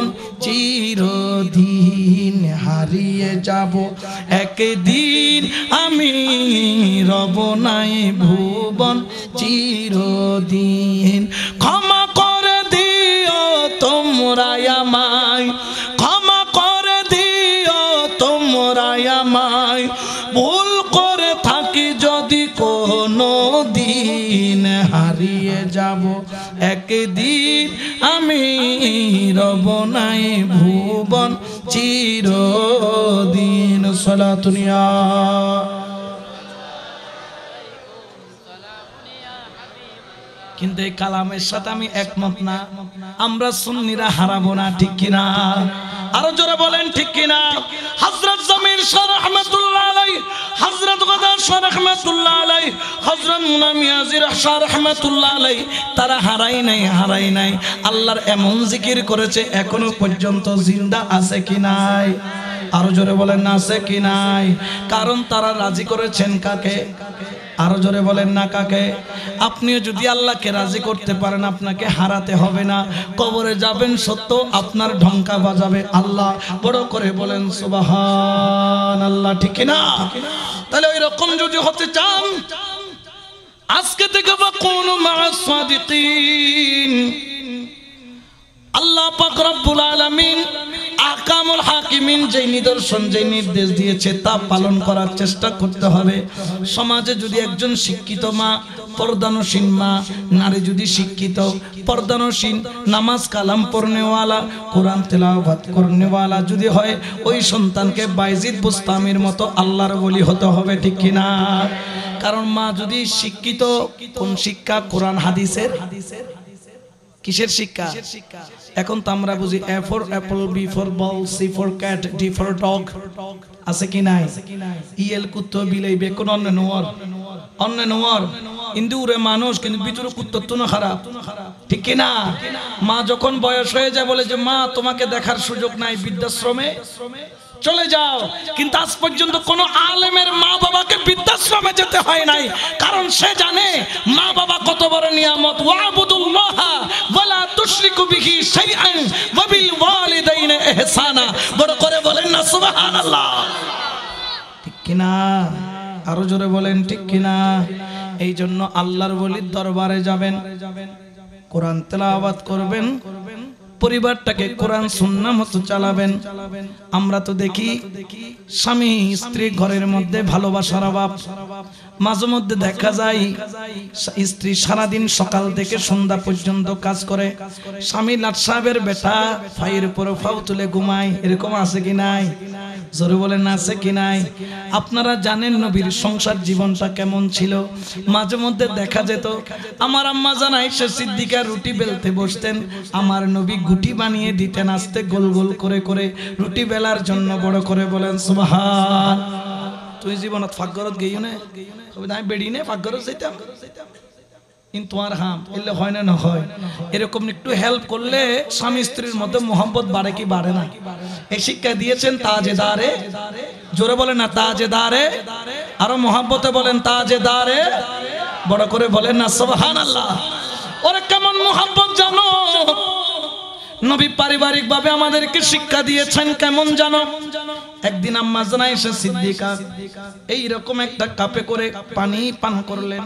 চিরদিন, হারিয়ে যাব একদিন আমি রব নাই ভুবন চিরদিন। ক্ষমা করে দিও তোমরা আমায়, ক্ষমা করে দিও তোমরা আমায়, ভুল করে থাকি যদি কোনো দিন, হারিয়ে যাব একদিন আমি রব নাই ভুবন চিরদিন। সালাতুনিয়া কিন্তু এই কালামের সাথে আমি একমত না। আমরা সুন্নিরা হারাবো না, ঠিক কিনা? আরো জোরে বলেন ঠিক কিনা? হযরত জমির শাহ রাহমাতুল্লাহ আলাইহি, হযরত গদার শাহ রাহমাতুল্লাহ আলাইহি, হযরত মুনামিয়াজির শাহ রাহমাতুল্লাহ আলাইহি, তারা হারাই নাই, হারাই নাই। আল্লাহর এমন জিকির করেছে এখনো পর্যন্ত জিন্দা আছে কি নাই? আরো জোরে বলেন না আছে কি নাই? কারণ তারা রাজি করেছেন কাকে? আরো জোরে বলেন না কাকে? আপনিও যদি আল্লাহকে রাজি করতে পারেন আপনাকে হারাতে হবে না। কবরে যাবেন সত্য, আপনার ঢঙ্কা বাজাবে আল্লাহ। বড় করে বলেন সুবহানাল্লাহ, ঠিক না? তাহলে ওই রকম যদি হতে চান আজকে থেকে ওয়াকুনু মা'আস সাদিকিন। আল্লাহ পাক রব্বুল আলামিন আহকামুল হাকিমিন যে নিদর্শন, যে নির্দেশ দিয়েছে তা পালন করার চেষ্টা করতে হবে। সমাজে যদি একজন শিক্ষিত মা, পর্দানসীন মা, নারী যদি শিক্ষিত, পর্দানসীন, নামাজ কালাম পড়নেওয়ালা, কোরআন তেলাওয়াত করনেওয়ালা যদি হয়, ওই সন্তানকে বাইজিদ বুস্তামির মতো আল্লাহর ওলি হতে হবে, ঠিক কিনা? কারণ মা যদি শিক্ষিত, কোন শিক্ষা? কোরআন হাদিসের। কিসের শিক্ষা? এখন তো আমরা বুঝি A for apple, B for ball, C for cat, D for dog, আছে কি নাই? ইএল কুত্তো বিলাই বে কোন অন্য নোয়ার, অন্য নোয়ার ইন্দু রে মানুষ, কিন্তু ভিতরে কুত্তো তো না খারাপ, ঠিক কি না? মা যখন বয়স হয়ে যায় বলে যে মা তোমাকে দেখার সুযোগ নাই, বৃদ্ধাশ্রমে চলে যাও। কিন্তু আজ পর্যন্ত কোন আলেমের মা বাবাকে বৃদ্ধাশ্রমে যেতে হয় নাই, কারণ সে জানে মা বাবা কত বড় নিয়ামত। ওয়াবুদুল্লাহা ওয়ালা তুশরিকু বিহি শাইআন ওয়া বিল ওয়ালিদাইনি ইহসানা। বড় করে বলেন না সুবহানাল্লাহ, ঠিক কি না? আরো জোরে বলেন ঠিক কি না? এই জন্য আল্লাহর ওলির দরবারে যাবেন, কোরআন তেলাওয়াত করবেন, পরিবারটাকে কোরআন সুন্নাহ মতো চালাবেন। আমরা তো দেখি স্বামী স্ত্রী ঘরের মধ্যে ভালোবাসার অভাব। মাঝে মধ্যে দেখা যায় স্ত্রী সারাদিন সকাল থেকে সন্ধ্যা পর্যন্ত কাজ করে, স্বামী লাট সাহেবের বেটা ফাইয়ের উপর ফাউ তুলে ঘুমায়। এরকম আছে কি নাই? জোরে বলেন না আছে কি নাই? আপনারা জানেন নবীর সংসার জীবনটা কেমন ছিল। মাঝে মধ্যে দেখা যেত আমার আম্মা জান আয়েশা সিদ্দিকা রুটি বেলতে বসতেন, আমার নবী গুটি বানিয়ে দিতেন আস্তে গোল গোল করে করে রুটি বেলার জন্য বড় করে বলেন সুবহান। তুই জীবনত ফাকগরত গেইও না কবি আমি বেড়ি নে ফাকগরত যাইতাম কিন্তু আর হাম এলে হয় না না হয় এরকম একটু হেল্প করলে স্বামী স্ত্রীর মধ্যে মোহাম্মত বাড়ে কি বাড়ে না? এই শিক্ষা দিয়েছেন তাজেদারে, জোরে বলেন না তাজেদারে, আরো মোহাম্মতে বলেন তাজেদারে, বড় করে বলেন না সুবহানাল্লাহ। ওরে কেমন মোহাম্মত জানো, নবী পারিবারিক ভাবে আমাদেরকে শিক্ষা দিয়েছেন কেমন জানো? একদিন আম্মা জান আয়েশা সিদ্দিকা এই রকম একটা কাপে করে পানি পান করলেন।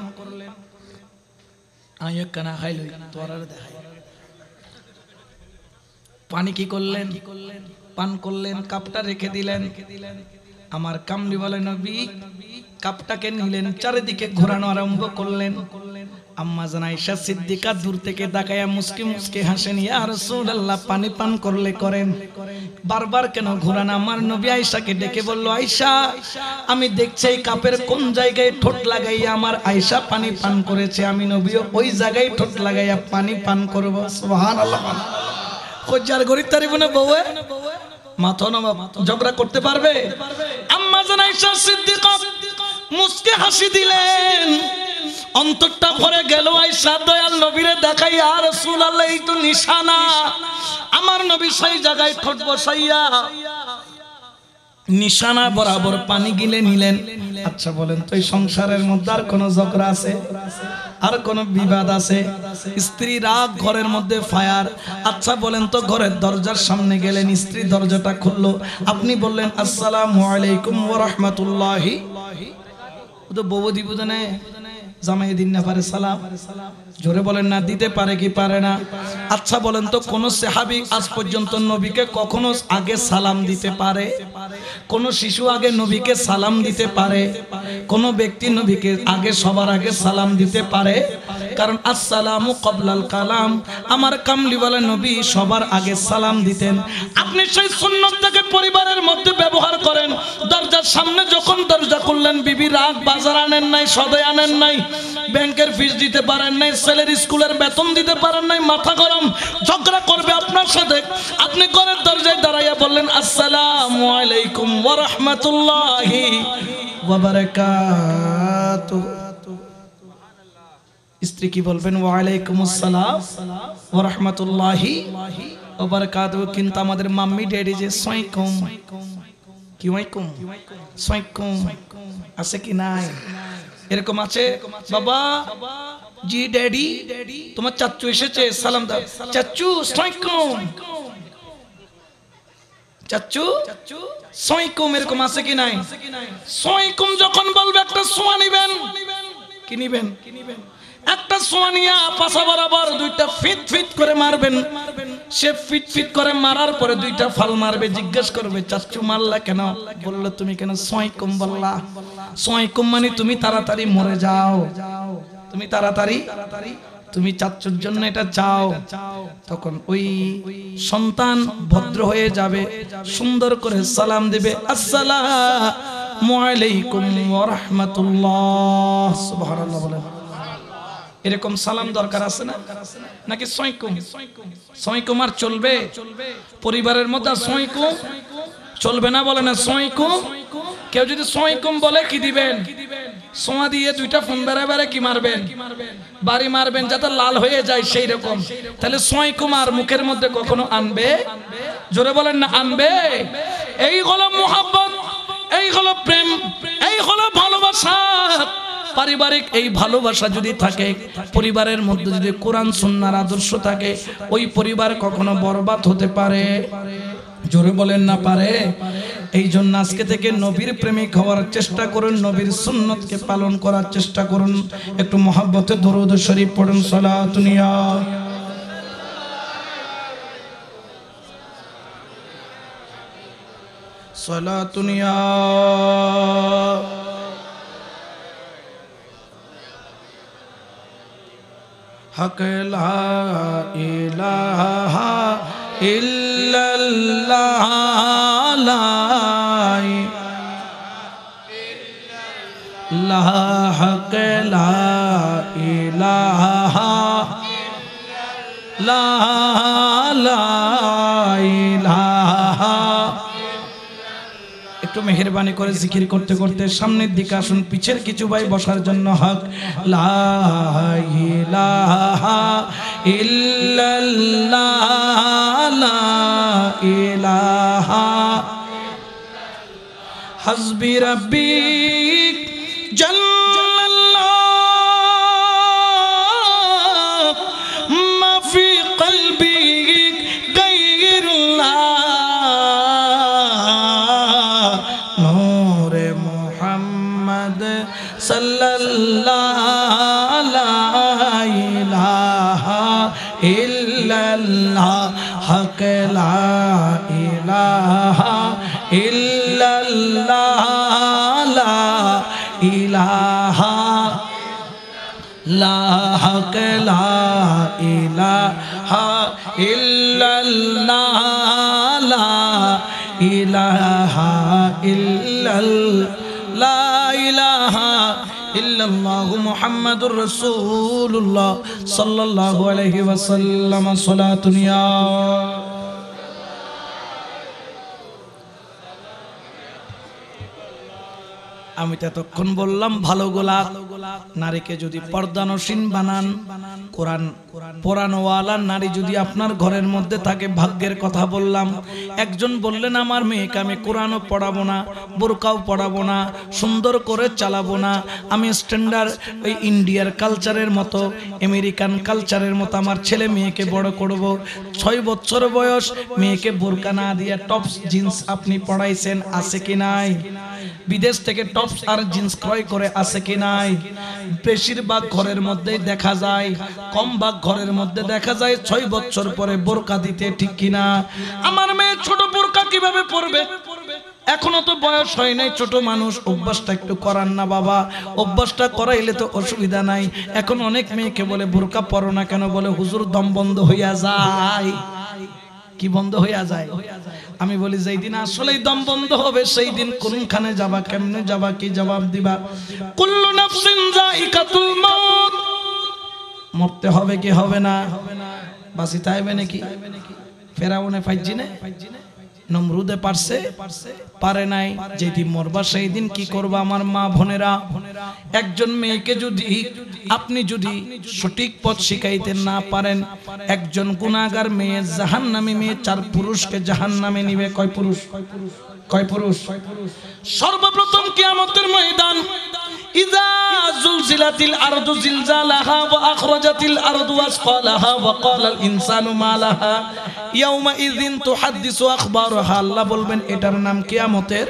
আয় কানা খাইল তোরার দেখাই পানি কি করলেন? পান করলেন, কাপটা রেখে দিলেন। আমার কামলি বলে নবী কাপটাকে নিলেন, চারিদিকে ঘোরানো আরম্ভ করলেন। আম্মা জান আয়েশা সিদ্দিকা দূর থেকে তাকায়া মুস্কি মুস্কি হাসেন, ইয়া রাসূলুল্লাহ পানি পান করলে করেন, বারবার কেন ঘোরান? আমার নবী আয়েশাকে ডেকে বলল, আয়েশা আমি দেখছি এই কাপের কোন জায়গায় ঠোঁট লাগাইয়া আমার আয়েশা পানি পান করেছে, আমি নবীও ওই জায়গায় ঠোঁট লাগাইয়া পানি পান করব। সুবহানাল্লাহ। কজ্জার গরিব তারিব না বউয়ে মাথা নামা ঝগড়া করতে পারবে? আম্মা জান আয়েশা সিদ্দিকা মুস্কি হাসি দিলেন, অন্তরটা ভরে গেল। আয়েশা দয়াল নবীরে দেখাই, ইয়া রাসূলুল্লাহ এই তো নিশানা। আমার নবী সেই জায়গায় ঠোঁট বসাইয়া নিশানা বরাবর পানি গিলে নিলেন। আচ্ছা বলেন তো এই সংসারের মধ্যে আর কোন ঝগড়া আছে? আর কোন বিবাদ আছে? স্ত্রী রাগ, ঘরের মধ্যে ফায়ার। আচ্ছা বলেন তো ঘরের দরজার সামনে গেলেন, স্ত্রী দরজাটা খুললো, আপনি বললেন আসসালামু আলাইকুম ওয়া রাহমাতুল্লাহি, ও তো বউ দিব জানে জামাই দিন না পারে সালাম, জোরে বলেন না দিতে পারে কি পারে না? আচ্ছা বলেন তো কোন সাহাবী আজ পর্যন্ত নবীকে কখনো আগে সালাম দিতে পারে? কোন শিশু আগে নবীকে সালাম দিতে পারে? কোন ব্যক্তি নবীকে আগে সবার আগে সালাম দিতে পারে? কারণ আসসালামু ক্বাবলাল কালাম, আমার কামলি ওয়ালা নবী সবার আগে সালাম দিতেন। আপনি সেই সুন্নতটাকে পরিবারের মধ্যে ব্যবহার করেন। দরজার সামনে যখন দরজা খুললেন, বিবি রাগ, বাজার আনেন নাই, সদাই আনেন নাই, ব্যাংকের ফিস দিতে পারেন নাই, ছেলের স্কুলের বেতন দিতে পারেন নাই, মাথা গরম, ঝগড়া করবে আপনার সাথে, আপনি ঘরের দরজায় দাঁড়াইয়া বললেন আসসালামু আলাইকুম ওয়া রাহমাতুল্লাহি ওয়া বারাকাতুহু। স্ত্রী কি বলবেন? ওয়া আলাইকুম আসসালাম ওয়া রাহমাতুল্লাহি ওয়া বারাকাতুহু। কিন্তু আমাদের মাম্মি ড্যাডি যে সাইকুম কি ওয়াইকুম সাইকুম আছে কি নাই? এরকম আছে? বাবা জি ড্যাডি তোমার চাচু এসেছে, সালাম দাও। চাচু সাইকুম, চাচু সাইকুম, এরকম আছে কি নাই? সাইকুম যখন বলবে একটা সোয়া নিবেন, কি নিবেন? একটা সোয়া নিয়া পাশা বরাবর দুইটা ফিট ফিট করে মারবেন। সে ফিট ফিট করে মারার পরে দুইটা ফাল মারবে, জিজ্ঞেস করবে চাচু মারলা কেন? বললো তুমি কেন সাইকুম বললা? সাইকুম মানে তুমি তাড়াতাড়ি মরে যাও, তুমি তাড়াতাড়ি তুমি চাচুর জন্য এটা চাও। তখন ওই সন্তান ভদ্র হয়ে যাবে, সুন্দর করে সালাম দেবে, আসসালামু আলাইকুম ওয়া রাহমাতুল্লাহ। সুবহানাল্লাহ বলেন। এরকম সালাম দরকার আছে না? নাকি সাইকুম সাইকুম আর চলবে? পরিবারের মধ্যে সাইকুম চলবে না, বলে না সাইকুম। কেউ যদি সাইকুম বলে কি দিবেন? সোয়া দিয়ে দুইটা ফোন বেড়ে বেড়ে কি মারবেন? বাড়ি মারবেন যাতে লাল হয়ে যায় সেই রকম। তাহলে সাইকুম আর মুখের মধ্যে কখনো আনবে? জোরে বলেন না আনবে? এই হলো মুহাব্বত, এই হলো প্রেম, এই হলো ভালোবাসা। পারিবারিক এই ভালোবাসা যদি থাকে, পরিবারের মধ্যে যদি কোরআন সুন্নাহর আদর্শ থাকে, ওই পরিবার কখনো বরবাদ হতে পারে? জোরে বলেন না পারে? এই জন্য আজকে থেকে নবীর প্রেমিক হওয়ার চেষ্টা করুন, নবীর সুন্নতকে পালন করার চেষ্টা করুন। একটু মহব্বতে দরুদ শরীফ পড়ুন। সালাতুন ইয়া সালাতুন ইয়া হক লা ইলাহা ইল্লাল্লাহ লা ইলাহা হক লা ইলাহা লা ইলাহা একটু মেহেরবানি করে জিকির করতে করতে সামনের দিকে আসুন পিছের কিছু ভাই বসার জন্য হক লা ইলাহা ইল্লাল্লাহ লা ইলাহা হাসবি রাব্বি জাল্লাল্লাহ মা ফি কলবি গায়রুল্লাহ নূরে মুহাম্মদ সাল্লাল্লাহু লা ইলাহা ইল্লাল্লাহ হক লা ইলাহা ইল্লাল্লাহ লা ইলাহা লা হক লা ইলাহা ইল্লাল্লাহ লা ইলাহা ইল্লাল্লাহ লা ইলাহা ইল্লাল্লাহু মুহাম্মাদুর রাসূলুল্লাহ সাল্লাল্লাহু আলাইহি ওয়াসাল্লাম সালাতুন ইয়া আমি তো এতক্ষণ বললাম ভালো গোলা নারীকে যদি পর্দানসীন বানান কোরআন পড়ানোওয়ালা নারী যদি আপনার ঘরের মধ্যে থাকে ভাগ্যের কথা বললাম একজন বললেন আমার মেয়েকে আমি কোরআনও পড়াবো না বোরকাও পড়াবো না সুন্দর করে চালাবো না আমি স্ট্যান্ডার্ড ওই ইন্ডিয়ার কালচারের মতো আমেরিকান কালচারের মতো আমার ছেলে মেয়েকে বড় করব ছয় বছর বয়স মেয়েকে বোরকা না দিয়ে টপস জিন্স আপনি পড়াইছেন আছে কি নাই বিদেশ থেকে টপস আর জিন্স ক্রয় করে আছে কি নাই বেশিরভাগ ঘরের মধ্যে দেখা যায় কম ভাগ ঘরের মধ্যে দেখা যায় ছয় বছর পরে বোরকা দিতে ঠিক কিনা আমার মেয়ে ছোট বোরকা কিভাবে পরবে এখনো তো বয়স হয় নাই ছোট মানুষ অভ্যাসটা একটু করান না বাবা অভ্যাসটা করাইলে তো অসুবিধা নাই এখন অনেক মেয়েকে বলে বোরকা পরো না কেন বলে হুজুর দম বন্ধ হইয়া যায় কি বন্ধ হইয়া যায় আমি বলি যেই দিন আসলেই দম বন্ধ হবে সেই দিন কোনখানে যাবা কেমনে যাবা কি জবাব দিবা কুল্লু নাফসিন যায়িকাতুল মাউত মরতে হবে কি হবে না বাসি তাইবে নাকি ফেরাউনে ফাইজিনে নমরুদে পারছে পারে নাই যেদিন মরবা সেই দিন কি করবা আমার মা বোনেরা একজন মেয়েকে যদি আপনি যদি সঠিক পথ শিখাইতে না পারেন একজন গুনাহগার মেয়ে জাহান্নামী মেয়ে চার পুরুষকে জাহান্নামে নিবে কয় পুরুষ কয় পুরুষ সর্বপ্রথম কিয়ামতের ময়দান ইযা জুলজিলাতিল আরদু জিলজালাহা ওয়া আখরাজাতিল আরদু আসফালাহা ওয়া ক্বালাল ইনসানু মা লাহা ইয়াউমা ইযিন তুহাদ্দিসু আখবারাহা আল্লাহ বলবেন এটার নাম কিয়ামতের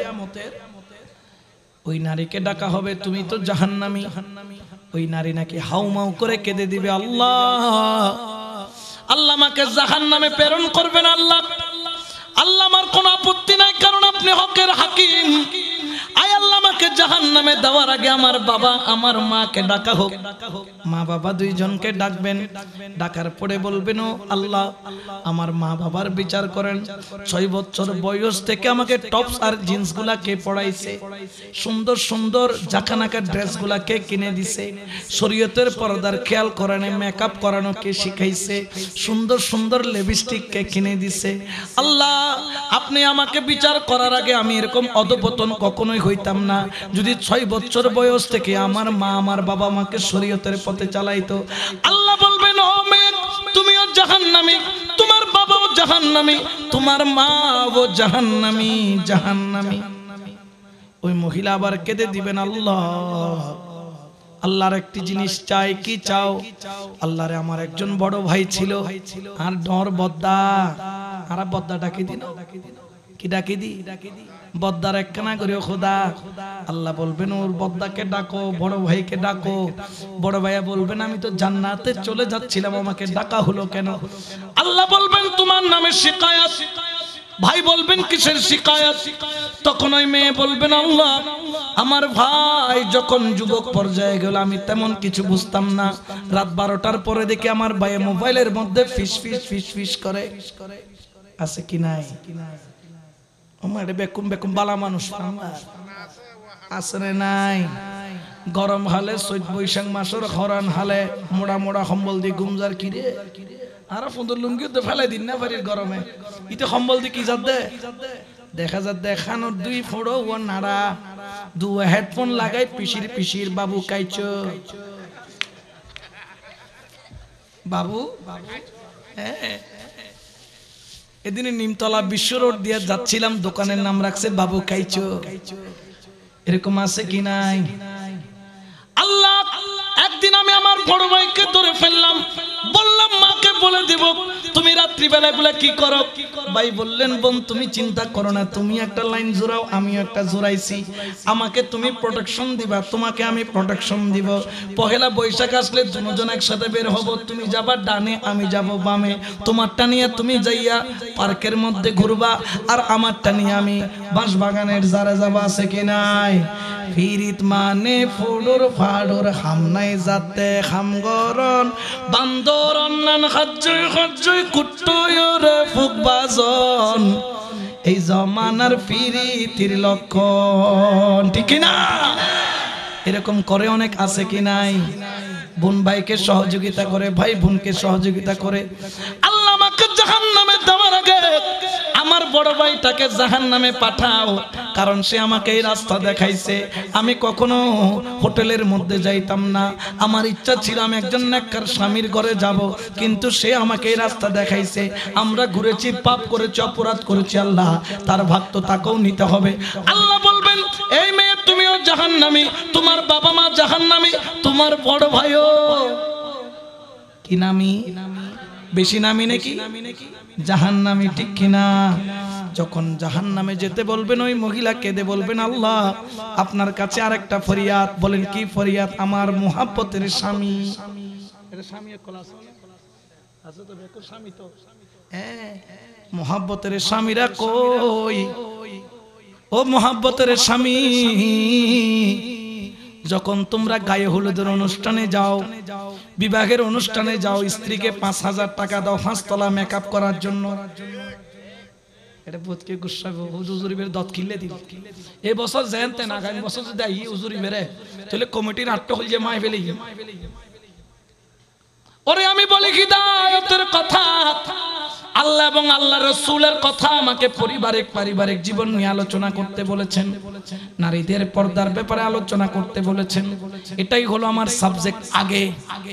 ওই নারীকে ডাকা হবে তুমি তো জাহান্নামী ওই নারী নাকি হাউমাউ করে কেঁদে দিবে আল্লাহ আল্লাহ আমাকে জাহান্নামে প্রেরণ করবেন আল্লাহ আল্লাহ আমার কোনো আপত্তি নাই কারণ আপনি হকের হাকিম আয় আল্লাহ আমাকে জাহান্নামে দেওয়ার আগে আমার বাবা আমার মাকে ডাকা হোক মা বাবা দুইজনকে ডাকবেন ডাকার পরে বলবেন ও আল্লাহ আমার মা বাবার বিচার করেন ছয় বছর বয়স থেকে আমাকে টপস আর জিন্স গুলা কে পড়াইছে সুন্দর সুন্দর জাকানাকা ড্রেস গুলা কে কিনে দিছে শরীয়তের পর্দার খেয়াল করানো মেকআপ করানো কে শিখাইছে সুন্দর সুন্দর লিপস্টিক কে কিনে দিছে আল্লাহ আপনি আমাকে বিচার করার আগে আমি এরকম অধপতন কখনোই হইতাম না যদি ছয় বছর বয়স থেকে আমার মা আমার বাবা মাকে শরীয়তের পথে চালাইতো আল্লাহ বলবেন ও মেয়ে তুমিও জাহান্নামী তোমার বাবাও জাহান্নামী তোমার মাও জাহান্নামী জাহান্নামী ওই মহিলা আবার কেঁদে দিবেন আল্লাহ আল্লাহর একটি জিনিস চাই কি চাও আল্লাহরে আমার একজন বড় ভাই ছিল আর ডর বদ্দা আর বদ্দা ডাকি দিন কি ডাকি দি বদ্দার একখানা করিও খোদা আল্লাহ বলবেন ওর বদ্দাকে ডাকো বড় ভাইকে ডাকো বড় ভাইয়া বলবেন আমি তো জান্নাতে চলে যাচ্ছিলাম আমাকে ডাকা হলো কেন আল্লাহ বলবেন তোমার নামে শিকায়াত ভাই বলবেন কিসের শিকায়াত তখন ওই মেয়ে বলবেন আল্লাহ আমার ভাই যখন যুবক পর্যায়ে গেল আমি তেমন কিছু বুঝতাম না রাত বারোটার পরে দেখি আমার ভাই মোবাইলের মধ্যে ফিস ফিস ফিস ফিস করে আছে কি নাই আমার বেকুম বেকুম বালা মানুষ আসরে নাই গরম হালে চৈত বৈশাখ মাসের হরান হালে মোড়া মোড়া সম্বল দিয়ে গুমজার কিরে আর ফুন্দর লুঙ্গি তো ফেলাই দিন না বাড়ির গরমে ইতে কম্বল দিয়ে কি যাত দে দেখা যাত দেখানোর দুই ফোড়ো ও নাড়া দু হেডফোন লাগাই পিসির পিসির বাবু কাইছো বাবু হ্যাঁ এদিনে নিমতলা বিশ্ব রোড দিয়ে যাচ্ছিলাম দোকানের নাম রাখছে বাবু কাইছো এরকম আছে কি নাই আল্লাহ একদিন আমি আমার বড় ভাইকে ধরে ফেললাম বললাম মাকে বলে দেব তুমি রাত্রি বেলাগুলা কি করো ভাই বললেন বোন তুমি চিন্তা করো না তুমি একটা লাইন জোড়াও আমি একটা জোড়াইছি আমাকে তুমি প্রোটেকশন দিবা তোমাকে আমি প্রোটেকশন দিব পহেলা বৈশাখ আসলে দুজন একসাথে বের হব তুমি যাবা ডানে আমি যাব বামে তোমারটা নিয়ে তুমি যাইয়া পার্কের মধ্যে ঘুরবা আর আমারটা নিয়ে আমি বাঁশবাগানের জারে যাবা আছে কি নাই ফিরিত মানে ফুডুর ফাডুর হামনাই যাতে খামগরন বান্দরন নান খাজ্জই খাজ্জই কুট্টয়রে ফুকবাজন এই জমানার ফিরিতির লক্ষণ ঠিক না এরকম করে অনেক আছে কি নাই বোন ভাইকে সহযোগিতা করে ভাই বোনকে সহযোগিতা করে আল্লাহ আমাকে জাহান্নামে দেওয়ার আগে আমার বড় ভাইটাকে জাহান্নামে পাঠাও কারণ সে আমাকে এই রাস্তা দেখাইছে আমি কখনো হোটেলের মধ্যে যাইতাম না আমার ইচ্ছা ছিল আমি একজন নেককার স্বামীর ঘরে যাব কিন্তু সে আমাকে এই রাস্তা দেখাইছে আমরা ঘুরেছি পাপ করেছি অপরাধ করেছি আল্লাহ তার ভাগ তো তাকেও নিতে হবে আল্লাহ বলবেন এই মেয়ে তুমিও জাহান্নামী তোমার বাবা মা জাহান্নামী তোমার বড় ভাইও কি নামি বেশি নামি নাকি জাহান্নামী ঠিক কিনা যখন জাহান্নামে যেতে বলবেন ওই মহিলা কেঁদে বলবেন আল্লাহ আপনার কাছে আরেকটা ফরিয়াদ বলেন কি ফরিয়াদ আমার মুহাব্বতের স্বামী এটা স্বামী আছে তো বেকুর স্বামী তো হ্যাঁ মুহাব্বতের স্বামীরা কই ও মুহাব্বতের স্বামী যখন তোমরা গায়ে হলুদের অনুষ্ঠানে যাও বিবাহের অনুষ্ঠানে যাও স্ত্রীকে পাঁচ হাজার টাকা দাও পাঁচতলা মেকআপ করার জন্য এটা বোধকে গুসাবে হুজুরিবের দত কিনলে দিল এই বছর জানতে না আগামী বছর যদি আই হুজুরিবেরে তাহলে কমিটির আটটা হল যে মাই ফেলে ওরে আমি বলি হিদায়াতের কথা আল্লাহ এবং আল্লাহ রাসূলের কথা আমাকে পারিবারিক পারিবারিক জীবন নিয়ে আলোচনা করতে বলেছেন নারীদের পর্দার ব্যাপারে আলোচনা করতে বলেছেন এটাই হলো আমার সাবজেক্ট আগে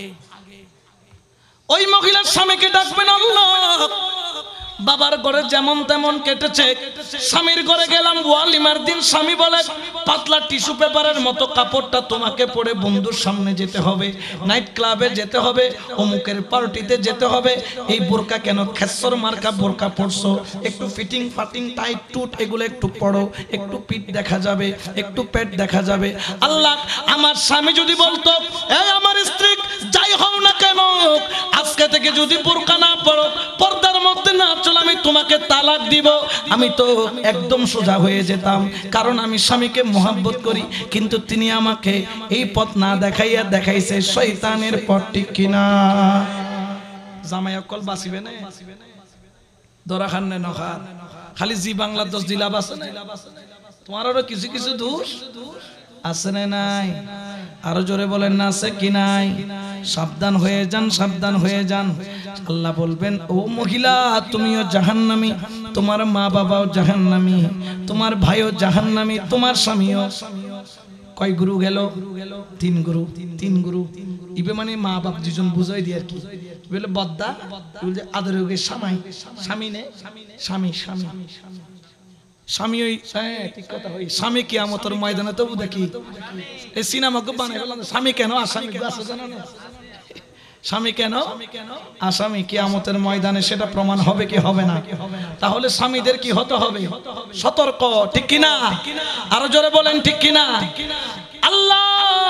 ওই মহিলার স্বামীকে ডাকবেন আল্লাহ বাবার ঘরে যেমন তেমন কেটেছে স্বামীর ঘরে গেলাম ওয়ালিমার দিন স্বামী বলে পাতলা টিস্যু পেপারের মতো কাপড়টা তোমাকে পরে বন্ধুর সামনে যেতে হবে নাইট ক্লাবে যেতে হবে অমুকের পার্টিতে যেতে হবে এই বোরকা কেন খেসর মার্কা বোরকা পরছো একটু ফিটিং ফাটিং টাইট টুট এগুলো একটু পড়ো একটু পিঠ দেখা যাবে একটু পেট দেখা যাবে আল্লাহ আমার স্বামী যদি বলতো এই আমার স্ত্রী যাই হও না কেন আজকে থেকে যদি বোরকা না পরো পর্দার মধ্যে না চলো আমি তোমাকে তালাক দিব আমি তো একদম সোজা হয়ে যেতাম কারণ আমি স্বামীকে মহব্বত করি কিন্তু তিনি আমাকে এই পথ না দেখাইয়া দেখাইছে শয়তানের পথ ঠিক কিনা জামাই অকল বাঁচিবে না দরা খান না নখান খালি জি বাংলা দশ দিলা বাসে না তোমারও কিছু কিছু দোষ আছে না নাই আরো জোরে বলেন না আছে কি নাই সাবধান হয়ে যান সাবধান হয়ে যান আল্লাহ বলবেন ও মহিলা তুমিও জাহান্নামী তোমার মা বাবাও জাহান্নামী তোমার ভাইও জাহান্নামী তোমার স্বামীও কয় গুরু গেল তিন গুরু তিন গুরু ইবে মানে মা বাপ দুজন বুঝাই দিয়ে আর কি বলে বদ্দা বলে আদরের স্বামী স্বামী নে স্বামী স্বামী স্বামী ওই ঠিক কথা হই স্বামী কিয়ামতের ময়দানে তবু দেখি এই সিনেমাকে বানাই বললাম স্বামী কেন আসামি আছে জানো না স্বামী কেন আসামি কিয়ামতের ময়দানে সেটা প্রমাণ হবে কি হবে না তাহলে স্বামীদের কি হতে হবে সতর্ক ঠিক কি না আরো জোরে বলেন ঠিক কি না আল্লাহ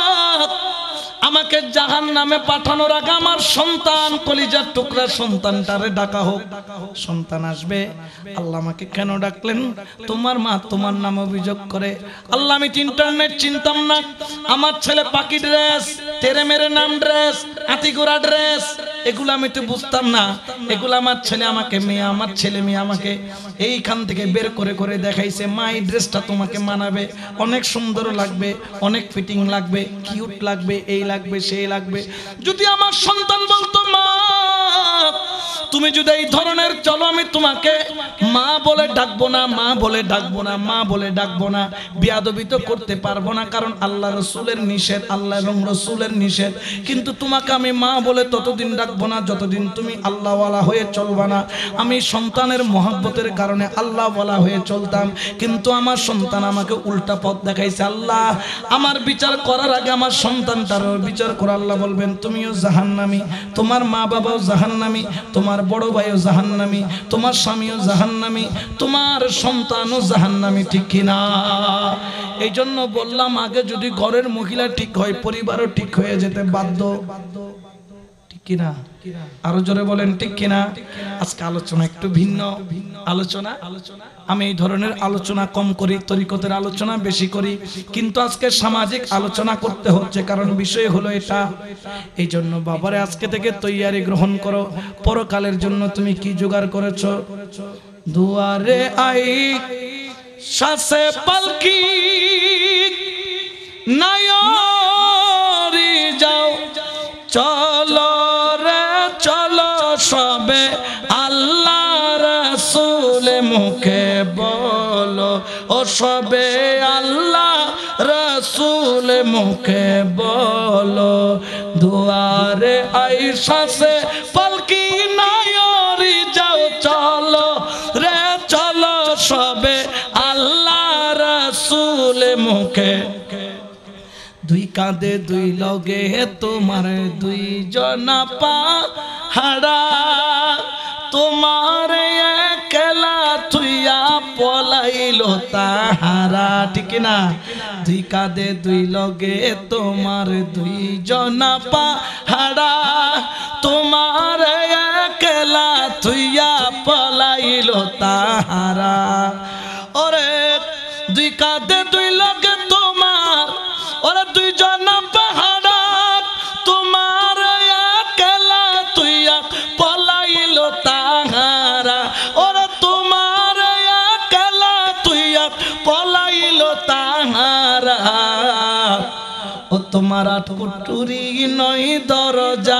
আমাকে জাহান্নামে পাঠানোর আগে আমার সন্তান কলিজার টুকরা সন্তানটারে ডাকা হোক সন্তান আসবে আল্লাহ আমাকে কেন ডাকলেন তোমার মা তোমার নাম অভিযোগ করে আল্লাহ আমি ইন্টারনেট চিনতাম না আমার ছেলে পাকি ড্রেস তেরে মেরে নাম ড্রেস আতিগুড়া ড্রেস এগুলো আমি তো বুঝতাম না, এগুলো আমার ছেলে আমাকে মেয়ে আমার ছেলে মেয়ে আমাকে এইখান থেকে বের করে করে দেখাইছে, মা এই ড্রেসটা তোমাকে মানাবে, অনেক সুন্দর লাগবে, অনেক ফিটিং লাগবে, কিউট লাগবে, এই লাগবে সেই লাগবে। যদি আমার সন্তান বলতো মা তুমি যদি এই ধরনের চলো আমি তোমাকে মা বলে ডাকবো না, মা বলে ডাকবো না, মা বলে ডাকবো না, বেয়াদবি তো করতে পারবো না, কারণ আল্লাহ রসুলের নিষেধ, আল্লাহ এবং রসুলের নিষেধ। কিন্তু তোমাকে আমি মা বলে ততদিন ডাকবো না যতদিন তুমি আল্লাহওয়ালা হয়ে চলবা না। আমি সন্তানের মহব্বতের কারণে আল্লাহওয়ালা হয়ে চলতাম, কিন্তু আমার সন্তান আমাকে উল্টা পথ দেখাইছে। আল্লাহ আমার বিচার করার আগে আমার সন্তানটারও বিচার করে আল্লাহ বলবেন তুমিও জাহান্নামী, তোমার মা বাবাও জাহান্নামী, তোমার বড় ভাইও জাহান্নামী, তোমার স্বামীও জাহান্নামী, তোমার সন্তানও জাহান্নামী, ঠিক কিনা? এই জন্য বললাম আগে যদি ঘরের মহিলা ঠিক হয় পরিবারও ঠিক হয়ে যেতে বাধ্য, ঠিক কিনা? আরো জোরে বলেন ঠিক কিনা? আজকে আলোচনা একটু ভিন্ন আলোচনা, আমি এই ধরনের আলোচনা কম করি, তরিকতের আলোচনা বেশি করি, কিন্তু আজকে সামাজিক আলোচনা করতে হচ্ছে, কারণ বিষয় হলো এটা। এই জন্য বাবারে আজকে থেকে তৈয়ারি গ্রহণ করো, পরকালের জন্য তুমি কি জোগাড় করেছো? দুয়ারে আই শাসে পালকি নায়রি যাও, চলো রে চলো সবে আল্লাহ রসুল মুখে বলো, ও সবে আল্লাহ রসুল মুখে বলো। দুয়ারে আইসা সে পালকি নায়রি যাও, চলো রে চলো সবে আল্লাহ রসুল মুখে। দুই কাঁধে দুই লগে তোমার দুই জনা পাহাড়া, তোমার একলা তুইয়া পলাইলো তাহারা, ঠিক না? দুই কাঁধে দুই লগে তোমার দুই জনা পাহাড়া, তোমার একলা তুইয়া পলাইলো তাহারা। ওরে দুই কাঁধে দুই লগে তোমার, ওরা দুই জনা পাহাড়া, তোমার একলা তুইয়া পলাইলো তাহারা, ওরা তোমার একলা তুইয়া পলাইলো তাহারা। ও তোমার আট কুটুরি নয় দরজা,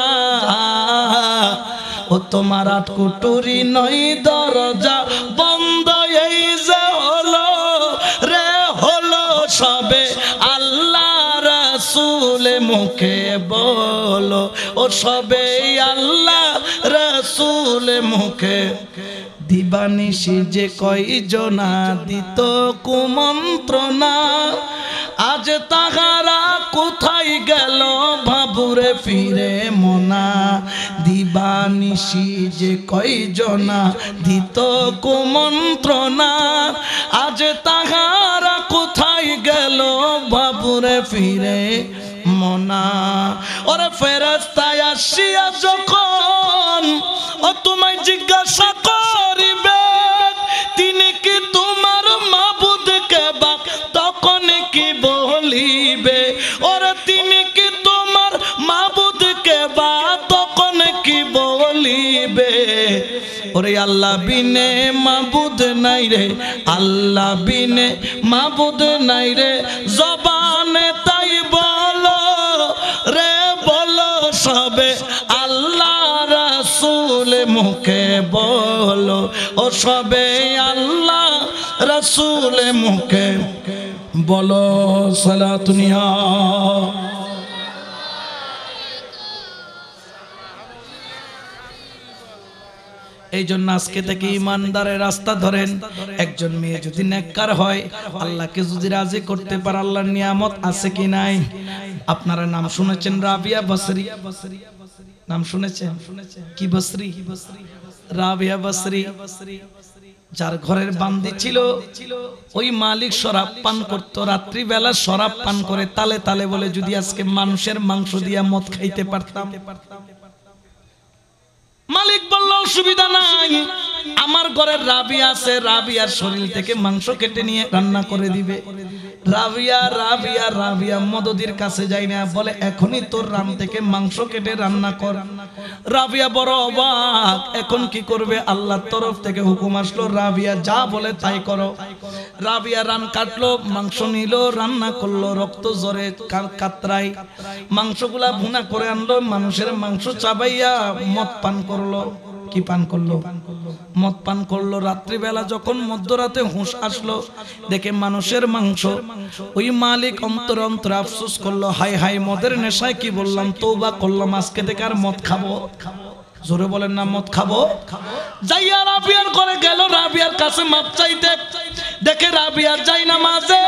ও তোমার আট কুটুরি নয় দরজা বন্ধ, এই যে হলো রে হলো সবে আল্লাহ রসুল মুখে বলো, ও সবে আল্লাহ রসুল মুখে। দিবানিশি যে কয়জনা দিত কুমন্ত্রণা, আজ তাহারা কোথায় গেল ভাবুরে ফিরে মনা। দিবানিশি যে কয়জনা দিত কুমন্ত্রণা, আজ তাহারা কোথায় গেল ভাবুরে ফিরে মনা। ওরে ফেরেশতায় আসিয়া যখন ও তোমায় জিজ্ঞাসা করিবে তিনি কি তোমার মাবুদ কেবা, তখন কি বলিবে? ওরে তিনি কি তোমার মাবুদ কেবা, তখন কি বলিবে? ওরে আল্লাহ বিনে মাবুদ নাই রে, আল্লাহ বিনে মাবুদ নাই রে, জবানে তাই বলো রে বলো সবে আল্লাহ রসুল মুখে বলো, ও সবে আল্লাহ রসুল মুখে বলো। সালাতুনিয়া এই জন্য আজকে থেকে ইমানদারের রাস্তা ধরেন। একজন মেয়ে যদি নেককার হয়, আল্লাহকে যদি রাজি করতে পারে, আল্লাহর নিয়ামত আছে কি নাই? আপনারা নাম শুনেছেন রাবিয়া বসরি, নাম শুনেছেন? কি বসরি? রাবিয়া বসরি, যার ঘরের বান্দি ছিল, ওই মালিক শরাব পান করতো, রাত্রি বেলা শরাব পান করে তালে তালে বলে যদি আজকে মানুষের মাংস দিয়া মদ খাইতে পারতাম। মালিক বলল অসুবিধা নাই, আমার ঘরের রাবিয়া আছে, রাবিয়ার শরীর থেকে মাংস কেটে নিয়ে রান্না করে দিবে। রাবিয়া রাবিয়া রাবিয়া মদদির কাছে যাই না, বলে এখনই তোর রান থেকে মাংস কেটে রান্না কর। রাবিয়া বড় অবাক, এখন কি করবে? আল্লাহর তরফ থেকে হুকুম আসলো, রাবিয়া যা বলে তাই করো। রাবিয়া রান কাটলো, মাংস নিল, রান্না করলো, রক্ত জরে কাতরাই মাংসগুলা ভুনা করে আনলো, মানুষের মাংস চাবাইয়া মদ পান করলো। কি পান করলো? মদ পান করলো। রাত্রিবেলা যখন মধ্যরাতে হুঁশ আসলো, দেখে মানুষের মাংস। ওই মালিক অন্তর অন্তর আফসোস করলো, হাই হাই মদের নেশায় কি বললাম, তওবা করলাম, আজকে থেকে আর মদ খাবো। জোরে বলেন না, মদ খাবো। যাইয়া রাবিয়ার করে গেল, রাবিয়ার কাছে মাপ চাইতে, দেখে রাবিয়া যাই না মাঝে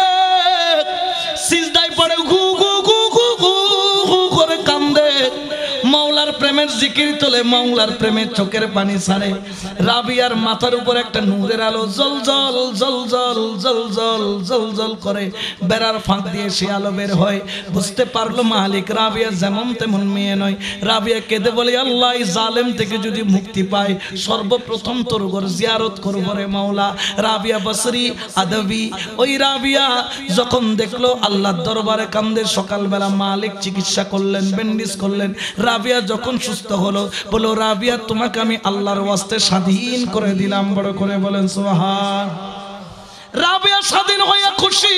সিজদায় পড়ে ঘু ঘু ঘু ঘু ঘু করে কান্দে। মাওলার প্রেমের জিকির তোলে, মাওলার প্রেমের চোখের পানি ছাড়ে। রাবিয়ার মাথার উপর একটা নূরের আলো জল জল জল জল জল জল জল জল করে বেড়ার ফাঁক দিয়ে সে আলো বের হয়। বুঝতে পারলো মালিক রাবিয়া যেমন তেমন মেয়ে নয়। রাবিয়া কেঁদে বলে, আল্লাহ জালেম থেকে যদি মুক্তি পায়, সর্বপ্রথম তোর ঘর জিয়ারত করবো রে মাওলা। রাবিয়া বসরি আদবি। ওই রাবিয়া যখন দেখলো আল্লাহর দরবারে কান্দে, সকালবেলা মালিক চিকিৎসা করলেন, ব্যান্ডেজ করলেন। রাবিয়া যখন সুস্থ হলো, বলো রাবিয়া তোমাকে আমি আল্লাহর ওয়াস্তে স্বাধীন করে দিলাম। বড় করে বলেন সুবহান। রাবিয়া স্বাধীন হইয়া খুশি,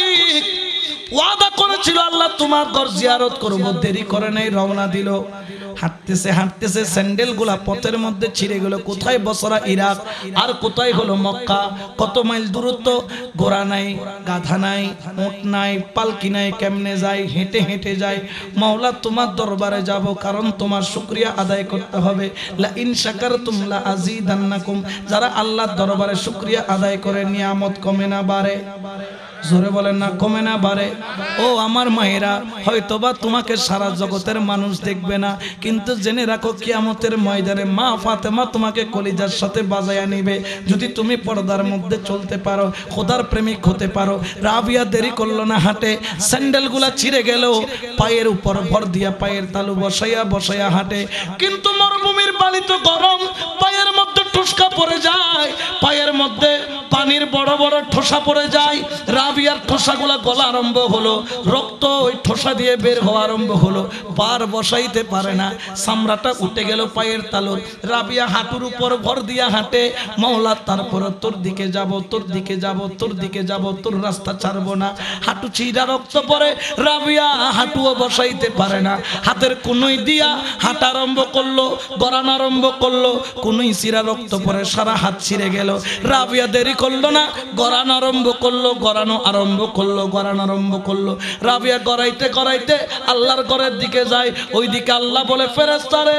ওয়াদা করেছিল আল্লাহ তোমার ঘর জিয়ারত করব, দেরি করে নাই, রওনা দিল। হাঁটতেছে হাঁটতেছে স্যান্ডেল গুলা পথের মধ্যে ছিঁড়ে গেল। কোথায় বসরা ইরাক, আর কোথায় হলো মক্কা, কত মাইল দূরত্ব। ঘোড়া নাই, গাধা নাই, উট নাই, পালকি নাই, কেমনে যায়? হেঁটে হেঁটে যায়। মাওলা তোমার দরবারে যাব, কারণ তোমার শুকরিয়া আদায় করতে হবে। লা ইন শাকারতুম লা আযীদান্নাকুম। যারা আল্লাহর দরবারে শুকরিয়া আদায় করে, নিয়ামত কমে না বাড়ে। জোরে বলেন না, কমে না বাড়ে। ও আমার মায়েরা, হয়তোবা তোমাকে সারা জগতের মানুষ দেখবে না, কিন্তু জেনে রাখো কিয়ামতের ময়দানে মা ফাতেমা তোমাকে কলিজার সাথে বাজায়া নিবে, যদি তুমি পর্দার মধ্যে চলতে পারো, খোদার প্রেমিক হতে পারো। রাবিয়া দেরি করলো না, হাঁটে। স্যান্ডেলগুলা ছিঁড়ে গেল, পায়ের উপর ভর দিয়া পায়ের তালু বসাইয়া বসাইয়া হাঁটে। কিন্তু মরুভূমির বালি তো গরম, পায়ের মধ্যে ঠুসকা পড়ে যায়, পায়ের মধ্যে পানির বড় বড় ঠোসা পড়ে যায়। রাবিয়ার ঠোসাগুলা গলা আরম্ভ হলো, রক্ত ওই ঠোসা দিয়ে বের হওয়া আরম্ভ হলো। পার বসাইতে পারে না, চামড়াটা উঠে গেল পায়ের তালুর। রাবিয়া হাঁটুর উপর ভর দিয়া হাঁটে। মাওলা তারপর তোর দিকে যাব, তোর দিকে যাব, তোর দিকে যাব, তোর রাস্তা ছাড়বো না। হাঁটু ছিঁড়া রক্ত পড়ে, রাবিয়া হাঁটুও বসাইতে পারে না। হাতের কুনুই দিয়া হাঁটা আরম্ভ করলো, গড়ানো আরম্ভ করলো। কুনুই ছিঁড়া রক্ত পড়ে, সারা হাত ছিঁড়ে গেল। রাবিয়া দেরি করলো না, গড়ানো আরম্ভ করলো, গড়ানো আরম্ভ করলো, গড়ানো আরম্ভ করলো। রাবিয়া গড়াইতে গড়াইতে আল্লাহর ঘরের দিকে যায়। ওই দিকে আল্লাহ বলে, ফেরেশতারে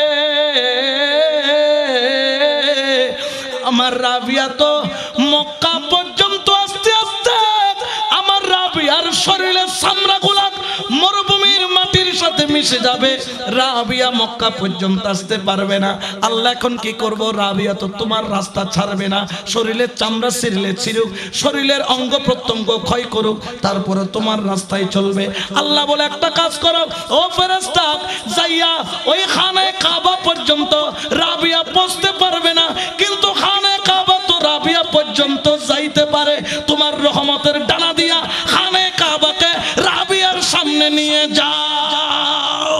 আমার রাবিয়া তো মক্কা পর্যন্ত আসতে আসতে আমার রাবিয়ার শরীরের চামড়াগুলা মরুভূমির মাটির সাথে মিশে যাবে। রাবিয়া মক্কা পর্যন্ত আসতে পারবে না। আল্লাহ এখন কি করব? রাবিয়া তো তোমার রাস্তা ছাড়বে না। শরীরের চামড়া ছিঁড়লে ছিঁড়ুক, শরীরের অঙ্গ প্রত্যঙ্গ ক্ষয় করুক, তারপরে তোমার রাস্তায় চলবে। আল্লাহ বলে, একটা কাজ করো ও ফেরেশতা, যাইয়া ওই খানায়ে কাবা পর্যন্ত রাবিয়া পৌঁছতে পারবে না, কিন্তু খানায়ে কাবা তো রাবিয়া পর্যন্ত যাইতে পারে। তোমার রহমতের ডানা দিয়া খানায়ে কাবাকে রাবিয়ার সামনে নিয়ে যাও।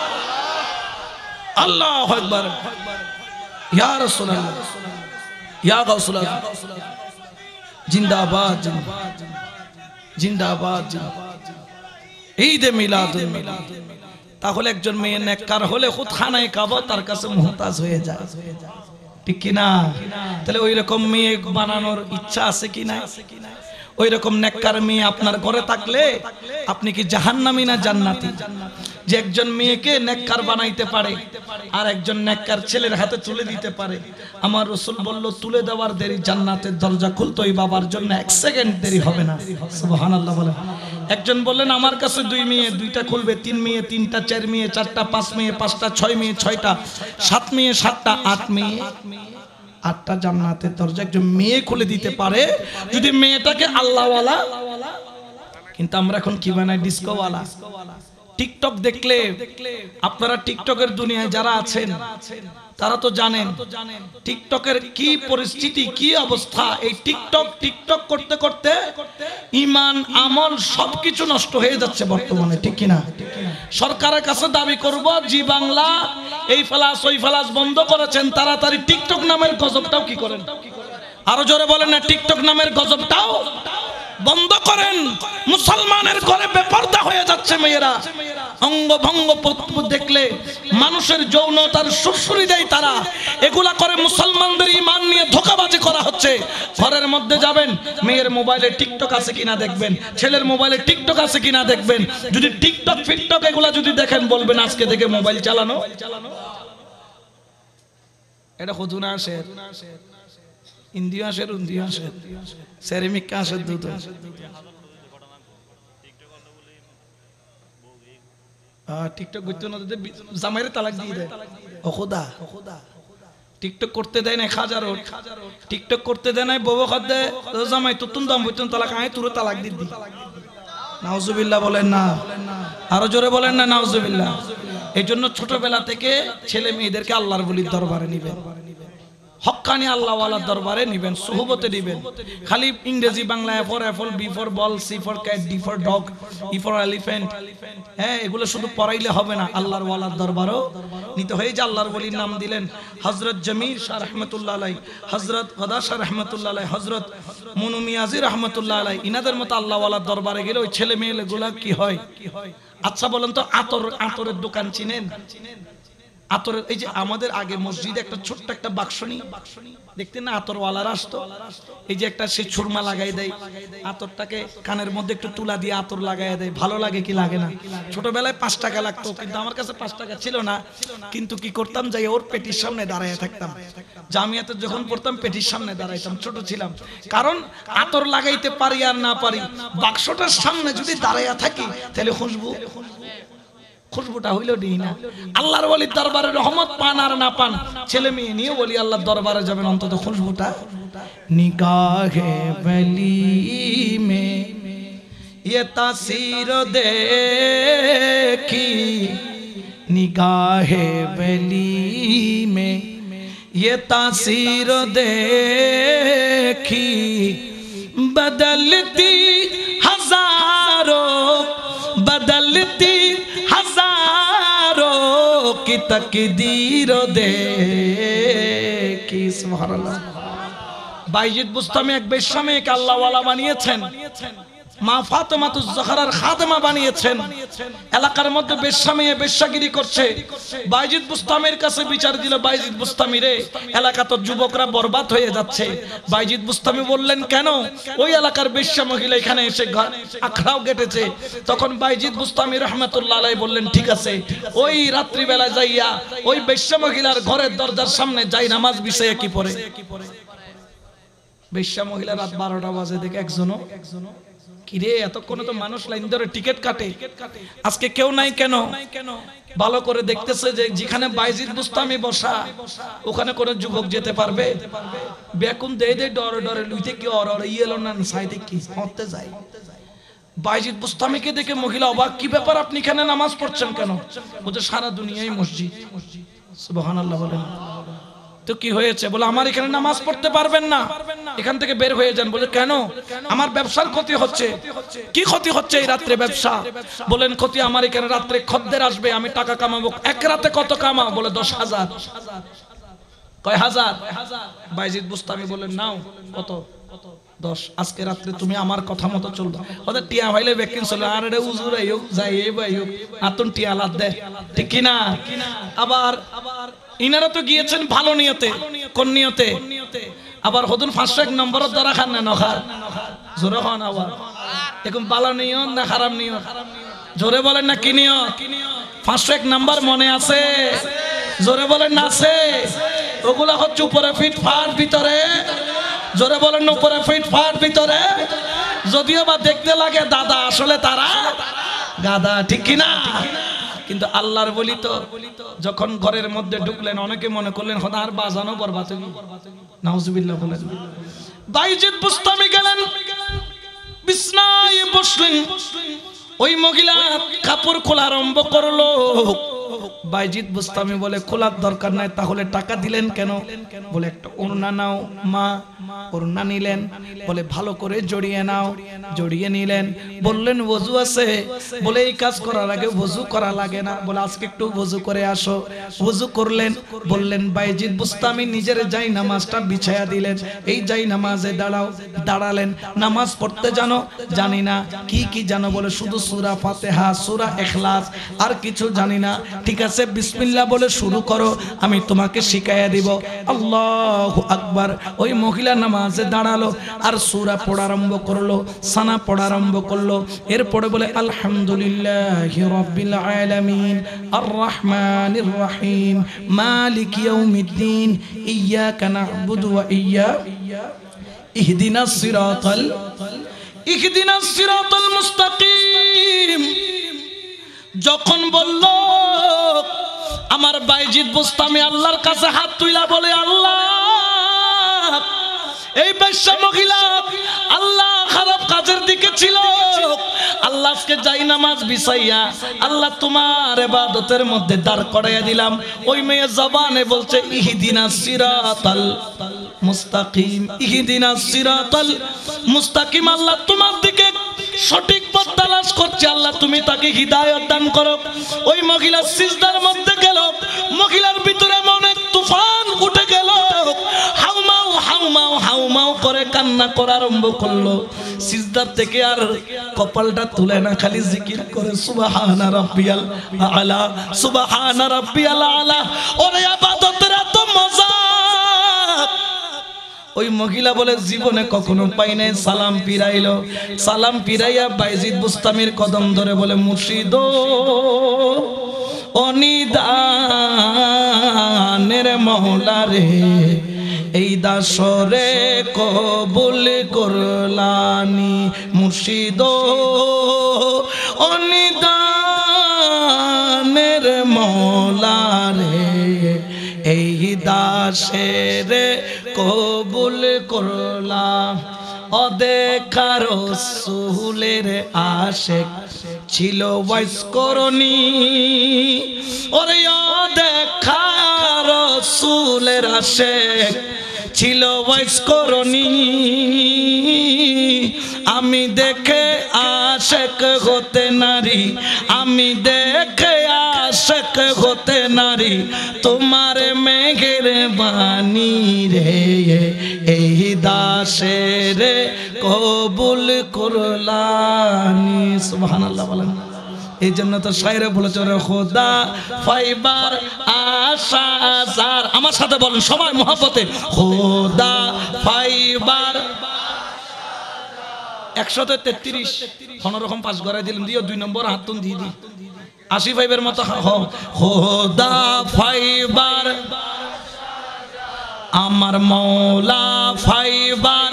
আল্লাহু আকবার। ইয়া রাসূলুল্লাহ, ইয়া গাউসুল আজম, জিন্দাবাদ জিন্দাবাদ জিন্দাবাদ। ঈদে মিলাদুল মিলাদ। তাহলে একজন মেয়ে নেককার হলে খুদ খানায়ে কাবা তার কাছে মুহতাজ হয়ে যায়, ঠিক কি না? তাহলে ওই রকম মেয়ে বানানোর ইচ্ছা আছে কি না? ওই রকম নেককার মেয়ে আপনার ঘরে থাকলে আপনি কি জাহান্নামী না জান্নাতি? যে একজন মেয়েকে নেককার বানাইতে পারে আর একজন নেককার ছেলের হাতে তুলে দিতে পারে। আমার রাসূল বলল, তুলে দেওয়ার দেরি জান্নাতের দরজা খুলতো ওই বাবার জন্য এক সেকেন্ড দেরি হবে না। সুবহানাল্লাহ বলে। একজন বললেন, আমার কাছে দুই মেয়ে, দুইটা খুলবে, তিন মেয়ে তিনটা, চার মেয়ে চারটা, পাঁচ মেয়ে পাঁচটা, ছয় মেয়ে ছয়টা, সাত মেয়ে সাতটা, আট মেয়ে আটটা জান্নাতের দরজা একজন মেয়ে খুলে দিতে পারে যদি মেয়েটাকে আল্লাহওয়ালা। কিন্তু আমরা এখন কি বানাই? ডিস্কোওয়ালা। টিকটক দেখলে আপনারা টিকটকের দুনিয়ায় যারা আছেন তারা তো জানেন টিকটকের কি পরিস্থিতি, কি অবস্থা। এই টিকটক টিকটক করতে করতে ঈমান আমল সবকিছু নষ্ট হয়ে যাচ্ছে বর্তমানে, ঠিক কিনা? সরকারের কাছে দাবি করব, জি বাংলা এই ফ্লাস ওই ফ্লাস বন্ধ করেছেন, তাড়াতাড়ি টিকটক নামের গজবটাও কি করেন, আরো জোরে বলেন না, টিকটক নামের গজবটাও বন্ধ করেন। মুসলমানের ঘরে বেপরদা হয়ে যাচ্ছে মেয়েরা, অঙ্গ ভঙ্গ দেখলে মানুষের যৌনতার সুরসুরি দেয় তারা, এগুলা করে মুসলমানদের ঈমান নিয়ে ধোঁকাবাজি করা হচ্ছে। ঘরের মধ্যে যাবেন, মেয়ের মোবাইলে টিকটক আছে কিনা দেখবেন, ছেলের মোবাইলে টিকটক আছে কিনা দেখবেন। যদি টিকটক ফিকটক এগুলা যদি দেখেন, বলবেন আজকে থেকে মোবাইল চালানো। এটা হুজুর আসে, ইন্দিও আসে, রুন্দিও আসে, সেরেমিকা আসে, দুধ টিকটক করতে না জামাইরে তালাক দিয়ে দেয়। ও খোদা, টিকটক করতে দেয় না খাজারো, টিকটক করতে দেয় নাই বউ খাদ দেয় জামাই তুতুন দাম বইতুন তালাক আয় তুরে তালাক দিদি। নাউজুবিল্লাহ বলেন না, আরো জোরে বলেন না নাউজুবিল্লাহ। এই জন্য ছোটবেলা থেকে ছেলে মেয়েদেরকে আল্লাহর ওলির দরবারে নিবেন, হক্কানি আল্লাহওয়ালার দরবারে নিবেন, সুহবতে নিবেন। খালি ইংরেজি Bangla A for apple, B for ball, C for cat, D for dog, E for elephant, হ্যাঁ এগুলো শুধু পড়াইলে হবে না, আল্লাহর ওয়ালার দরবারও নিতে হয়। যে আল্লাহর ওলির নাম দিলেন হযরত জমির শাহ রাহমাতুল্লাহ আলাইহি, হযরত গদা শাহ রাহমাতুল্লাহ আলাইহি, হযরত মুনু মিয়াজি রাহমাতুল্লাহ আলাইহি, ইনাদের মতো আল্লাহওয়ালার দরবারে গেলে ওই ছেলে মেয়েগুলা কি হয়? আচ্ছা বলেন তো, আতর আতরের দোকান চিনেন? আতরের এই যে আমাদের আগে মসজিদে একটা ছোট্ট একটা বাক্স নেই, দেখতেন না আতরওয়ালারা আসতো, এই যে একটা সে ছুরমা লাগাই দেয়, আতরটাকে কানের মধ্যে একটু তুলা দিয়ে আতর লাগাই দেয়। ভালো লাগে কি লাগে না? ছোটবেলায় পাঁচ টাকা লাগতো, কিন্তু আমার কাছে পাঁচ টাকা ছিল না, কিন্তু কি করতাম, যাই ওর পেটির সামনে দাঁড়ায় থাকতাম। জামিয়াতে যখন পড়তাম পেটির সামনে দাঁড়াইতাম, ছোট ছিলাম। কারণ আতর লাগাইতে পারি আর না পারি, বাক্সটার সামনে যদি দাঁড়াইয়া থাকি তাহলে খুশবু খুশবুটা হইল দিই না। আল্লাহর ওলির দরবারে রহমত পান আর না পান, ছেলে মেয়ে নিয়ে বলি আল্লাহর দরবারে যাবেন, অন্তত খুশবুটা। নিগাহে বলি মে ये तासीर देखी, निगाहे बली में ये तासीर देखी, बदलती हजारों बदलती हजारों की तकदीर देखी। सुबहानाल्लाह। বাইজিদ বুস্তামি এক বেশ্যা মেয়েকে আল্লাহওয়ালা বানিয়েছেন, মা ফাতেমাতুজ জাহরার খাদেমা বানিয়েছেন। এলাকার মধ্যে বেশ্যা মেয়ে বেশ্যাগিরি করছে, বাইজিদ বুস্তামির কাছে বিচার দিল, বাইজিদ বুস্তামি রে, এলাকা তো যুবকরা বরবাদ হয়ে যাচ্ছে। বাইজিদ বুস্তামি বললেন কেন? ওই এলাকার বেশ্যা মহিলা এখানে এসে আখড়াও গেটেছে। তখন বাইজিদ বুস্তামি রহমাতুল্লাহ আলাইহি বললেন ঠিক আছে, ওই রাত্রি বেলা যাইয়া ওই বেশ্যা মহিলার ঘরের দরজার সামনে যাই নামাজ বিছাইয়া কি পড়ে। বেশ্যা মহিলা রাত বারোটা বাজে দেখে একজনও কিরে, এতক্ষণে তো মানুষ লাইন ধরে টিকিট কাটে, আজকে কেউ নাই কেন? ভালো করে দেখতেছে যে যেখানে বাইজিদ বুস্তামি বসা ওখানে কোন যুবক যেতে পারবে? বেকুন দে দে ডরে ডরে লুইতে কি অর অর ইয়েলো না সাইতে কি হতে যায়। বাইজিদ বুস্তামিকে দেখে মহিলা অবাক, কি ব্যাপার আপনি এখানে নামাজ পড়ছেন কেন? বলছে সারা দুনিয়ায় মসজিদ। সুবহানাল্লাহ বলেন। তো কি হয়েছে? বলে আমার এখানে নামাজ পড়তে পারবেন না, এখান থেকে বের হয়ে যান। বলে কেন? আমার ব্যবসার ক্ষতি হচ্ছে। কি ক্ষতি হচ্ছে এই রাত্রে ব্যবসা? বলেন ক্ষতি আমার এখানে রাত্রে খদ্দের আসবে, আমি টাকা কামাবো। এক রাতে কত কামাও? বলে দশ হাজার। কয় হাজার? বাইজিদ বুস্তামি বলেন নাও কত? দশ। আজকে রাত্রে তুমি আমার কথা মতো চলবে। ওদের টিয়া ভাইলে বেকিন চলে আর এটা উজুর আইও যাই এই ভাইও আতুন টিয়া লাদ দে, ঠিক কি না? আবার ইনারা তো গিয়েছেন ভালো নিয়তে, কোন নিয়তে? আবার হদুন পাঁচশো এক নম্বরের দ্বারা খান না নখার জোরে খান। আবার এরকম ভালো নিয়ত না খারাপ নিয়ত? জোরে বলেন না কি নিয়ত? পাঁচশো এক নাম্বার মনে আছে? জোরে বলেন না আছে? ওগুলা হচ্ছে উপরে ফিট ফাট ভিতরে, জোরে বলেন না উপরে ফিট ফাট ভিতরে। যদিও বা দেখতে লাগে দাদা, আসলে তারা গাদা, ঠিক কিনা? কিন্তু আল্লাহর বলি তো যখন ঘরের মধ্যে ঢুকলেন অনেকে মনে করলেন খোদা আর বাজানো বরবাদ হইল। নাউজুবিল্লাহ বলেন। বাইজিদ বুস্তামি গেলেন বিছনায় বসলেন, ওই মহিলা কাপড় খোলা আরম্ভ করলো। বাইজিদ বুস্তামি বলে খোলার দরকার নাই, তাহলে টাকা দিলেন কেন? বলে একটা ওড়না নাও মা। ওড়না নিলেন, বলে ভালো করে জড়িয়ে নাও। জড়িয়ে নিলেন, বললেন ওযু আছে? বলে এই কাজ করার আগে ওযু করা লাগে না। বলে আজকে একটু ওযু করে আসো। ওযু করলেন, বললেন বাইজিদ বুস্তামি নিজের যাই নামাজটা বিছায়া দিলেন। এই যাই নামাজে দাঁড়াও। দাঁড়ালেন, নামাজ পড়তে জানো? জানি না। কি কি জানো? বলে শুধু সূরা ফাতিহা, সূরা ইখলাস, আর কিছু জানি না। ঠিক আছে, বিসমিল্লাহ বলে শুরু করো, আমি তোমাকে শিখাইয়া দিব। আল্লাহু আকবার। ওই মহিলা নামাজে দাঁড়ালো আর সূরা পড়া আরম্ভ করলো, সানা পড়া আরম্ভ করলো। এরপরে বলে আলহামদুলিল্লাহি রাব্বিল আলামিন আর রহমানির রহিম মালিক ইয়াউমিদ্দিন ইয়্যাকা না'বুদু ওয়া ইয়্যাকা ইহদিনাস সিরাতাল ইহদিনাস সিরাতাল মুস্তাকিম। যখন বলল আমার বাইজিদ বুস্তামি আল্লাহর কাছে হাত তুইলা বলে আল্লাহ, এই বেশ্যা মহিলা আল্লাহ খারাপ কাজের দিকে ছিল, আল্লাহ আজকে যাই নামাজ বিছাইয়া আল্লাহ তোমার ইবাদতের মধ্যে দাঁড় করাইয়া দিলাম। ওই মেয়ে জবানে বলছে ইহদিনাস সিরাতাল মুস্তাকিম, ইহদিনাস সিরাতাল মুস্তাকিম। আল্লাহ তোমার দিকে সঠিক পথ তালাশ করছে, আল্লাহ তুমি তাকে হিদায়াত দান করো। ওই মহিলা সিজদার মধ্যে গেল, মহিলার ভিতরে মনে তুফান উঠে গেল, হাউমাউ হাউমাউ হাউমাউ করে কান্না করা আরম্ভ করলো। সিজদার থেকে আর কপালটা তুলে না, খালি জিকির করে সুবহানা রাব্বিয়াল আলা, সুবহানা রাব্বিয়াল আলা। ওরে ইবাদতের এত মজা ওই মহিলা বলে জীবনে কখনো পাই নাই। সালাম ফিরাইলো, সালাম ফিরাইয়া বাইজিদ বুস্তামির কদম ধরে বলে মুর্শিদ অনিদানের মওলা রে, এই দাসরে কবুল করলানি। মুর্শিদ অনিদানের মওলা রে, এই দাসের কবুল করলাম। অদেখা রাসূলের আশিক ছিল ওয়াইস করনি, ওরে অদেখা রাসূলের আশিক ছিল ওয়াইস করনি। আমি দেখে আশিক হতে নারী, আমি দেখে আশিক হতে নারী, তোমার মেহেরবানি রে, এই দাসের কবুল করলানি। সুবহানাল্লাহ বলেন। এই জন্য তো শায়রে বলেছে রে খোদা ফাইবার আশা যার। আমার সাথে বলেন সবাই মহব্বতে, খোদা ফাইবার একশত তেত্রিশ কোনরকম পাস করাই দিলাম, দিও দুই নম্বর হাত তুন দিয়ে দি আশি ফাইভের মতো। খোদা ফাইবার আমার মৌলা ফাইবার,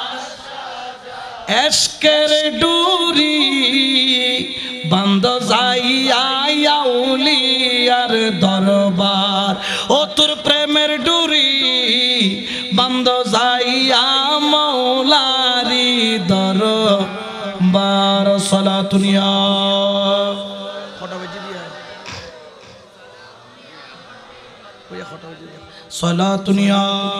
এশকের ডুরি বন্ধ যাইয়া আউলিয়ার দরবার। ও তোর প্রেমের ডুরি বন্ধ যাইয়া মৌলারি দরবার। সালাতুনিয়া সালাতুনিয়া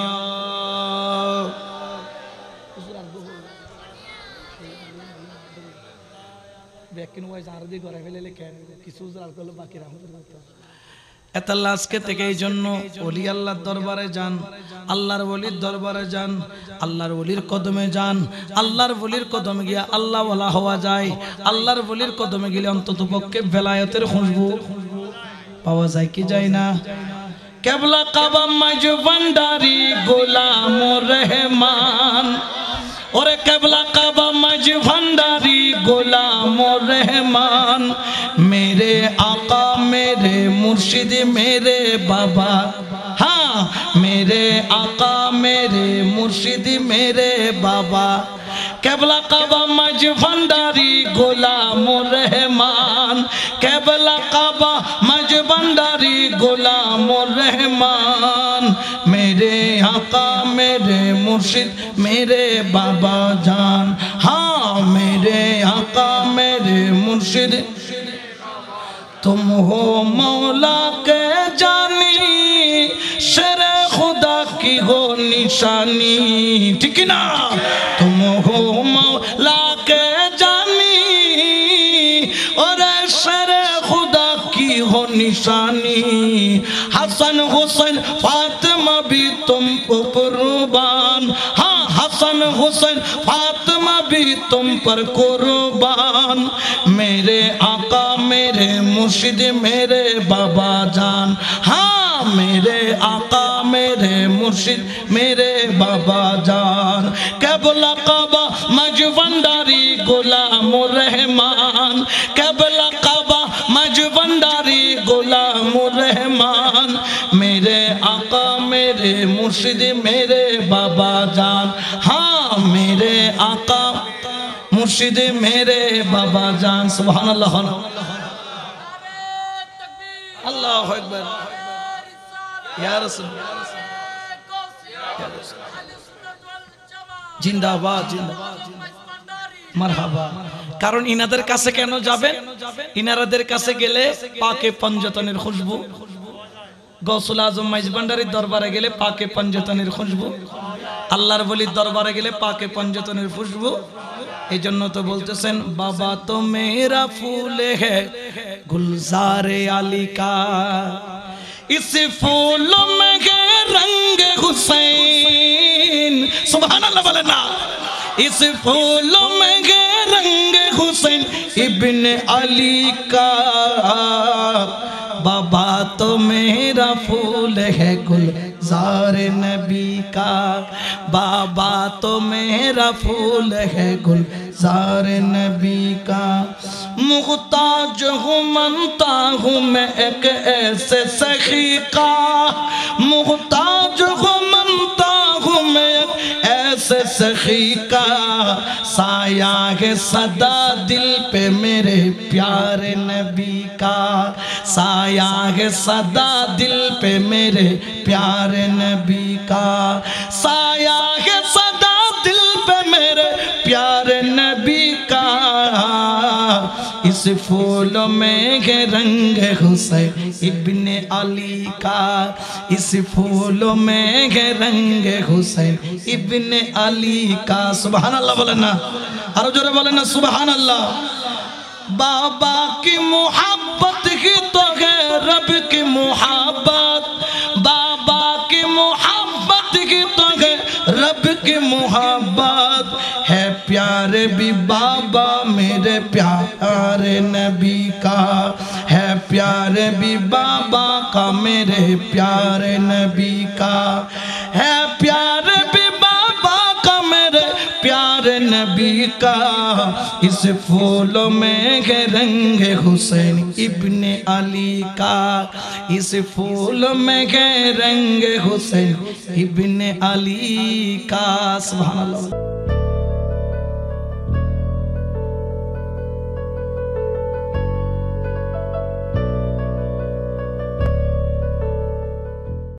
আজকে থেকে এই জন্য ওলি আল্লাহর দরবারে যান, আল্লাহর ওলির দরবারে যান, আল্লাহর ওলির কদমে যান। আল্লাহর ওলির কদমে গিয়ে আল্লাহ ওয়ালা হওয়া যায়। আল্লাহর ওলির কদমে গেলে অন্তত পক্ষে বেলায়েতের খুশবু পাওয়া যায় কি যায় না? কেবলা কাবা মাঝ ভান্ডারি গোলাম রহমান, ওরে কেবলা কাবা মাঝ ভান্ডারি গোলাম রহমান। मेरे आका मेरे मुर्शिद मेरे बाबा, हाँ मेरे आका मेरे मुर्शिद मेरे बाबा। केबला काबा मज भंडारी गोलाम रहमान, केबला काबा मज भंडारी गोलाम रहमान। मेरे आका मेरे मुर्शिद मेरे बाबा जान, हाँ मेरे आका मेरे मुर्शिद। तुम हो मौला के जानी, शेरे खुदा की हो निशानी, ठीक ना। तुम हो मौला के जानी और शेरे खुदा की हो निशानी। हसन हुसैन फातिमा भी तुम पर कुर्बान, हाँ हसन हुसैन फातिमा भी तुम पर कुर्बान। मेरे आका मेरे मुर्शिद मेरे बाबा जान, हाँ मेरे आका मेरे मुर्शिद मेरे बाबा जान। केबला काबा मजवंडारी गुलामुर रहमान, केबला काबा मजवंडारी गुलामुर रहमान। मेरे आका मेरे मुर्शिद मेरे बाबा जान, हाँ मेरे आका मुर्शिद मेरे बाबा जान। सुभान अल्लाह, अल्लाहु अकबर, या रसूल जिंदाबाद जिंदाबाद মারহাবা। কারণ ইনাদের কাছে কেন যাবেন? ইনারাদের কাছে গেলে পাকে পঞ্জতনের খুশবু, গৌসুল আজম মাইজভান্ডারীর দরবারে গেলে পাকে পঞ্জতনের খুশবু, আল্লাহর ওলির দরবারে গেলে পাকে পঞ্জতনের খুশবু। এই জন্য তো বলতেছেন বাবা তো মেরা ফুল है गुलजार आली का, इस फूल में है रंग हुसैन। सुभान अल्लाह बोले ना। इस फूल में है रंग हुसैन इब्न अली का, बाबा तो मेरा फूल है गुलजार नबी का, बाबा तो मेरा फूल है गुलजार नबी का। मुहताज हूँ मनता हूँ मैं एक ऐसे सखी का, मुहताज हूँ मनता हूँ मैं एक ऐसे सखी का। साया है सदा दिल पे मेरे प्यारे नबी का, साया है सदा दिल पे मेरे प्यारे नबी का, साया है सदा दिल पे मेरे प्यारे नबी का। इस फूल में है रंग हुसैन इब्ने अली का, इस फूल में है रंग हुसैन इब्ने अली का। सुभान अल्लाह बोले ना, और जोरे बोले ना सुभान अल्लाह। बाबा की मोहब्बत ही तो है रब की मोहब्बत, बाबा की मोहब्बत ही तो है रब की मोहब्बत। है प्यारे भी बाबा मेरे प्यारे नबी का, है प्यारे भी बाबा का मेरे प्यारे नबी का, है प्यारे भी बाबा का मेरे प्यारे नबी का। इस फूल में है रंग हुसैन इब्ने अली का, इस फूल में है रंग हुसैन इब्ने अली का। सुभान अल्लाह।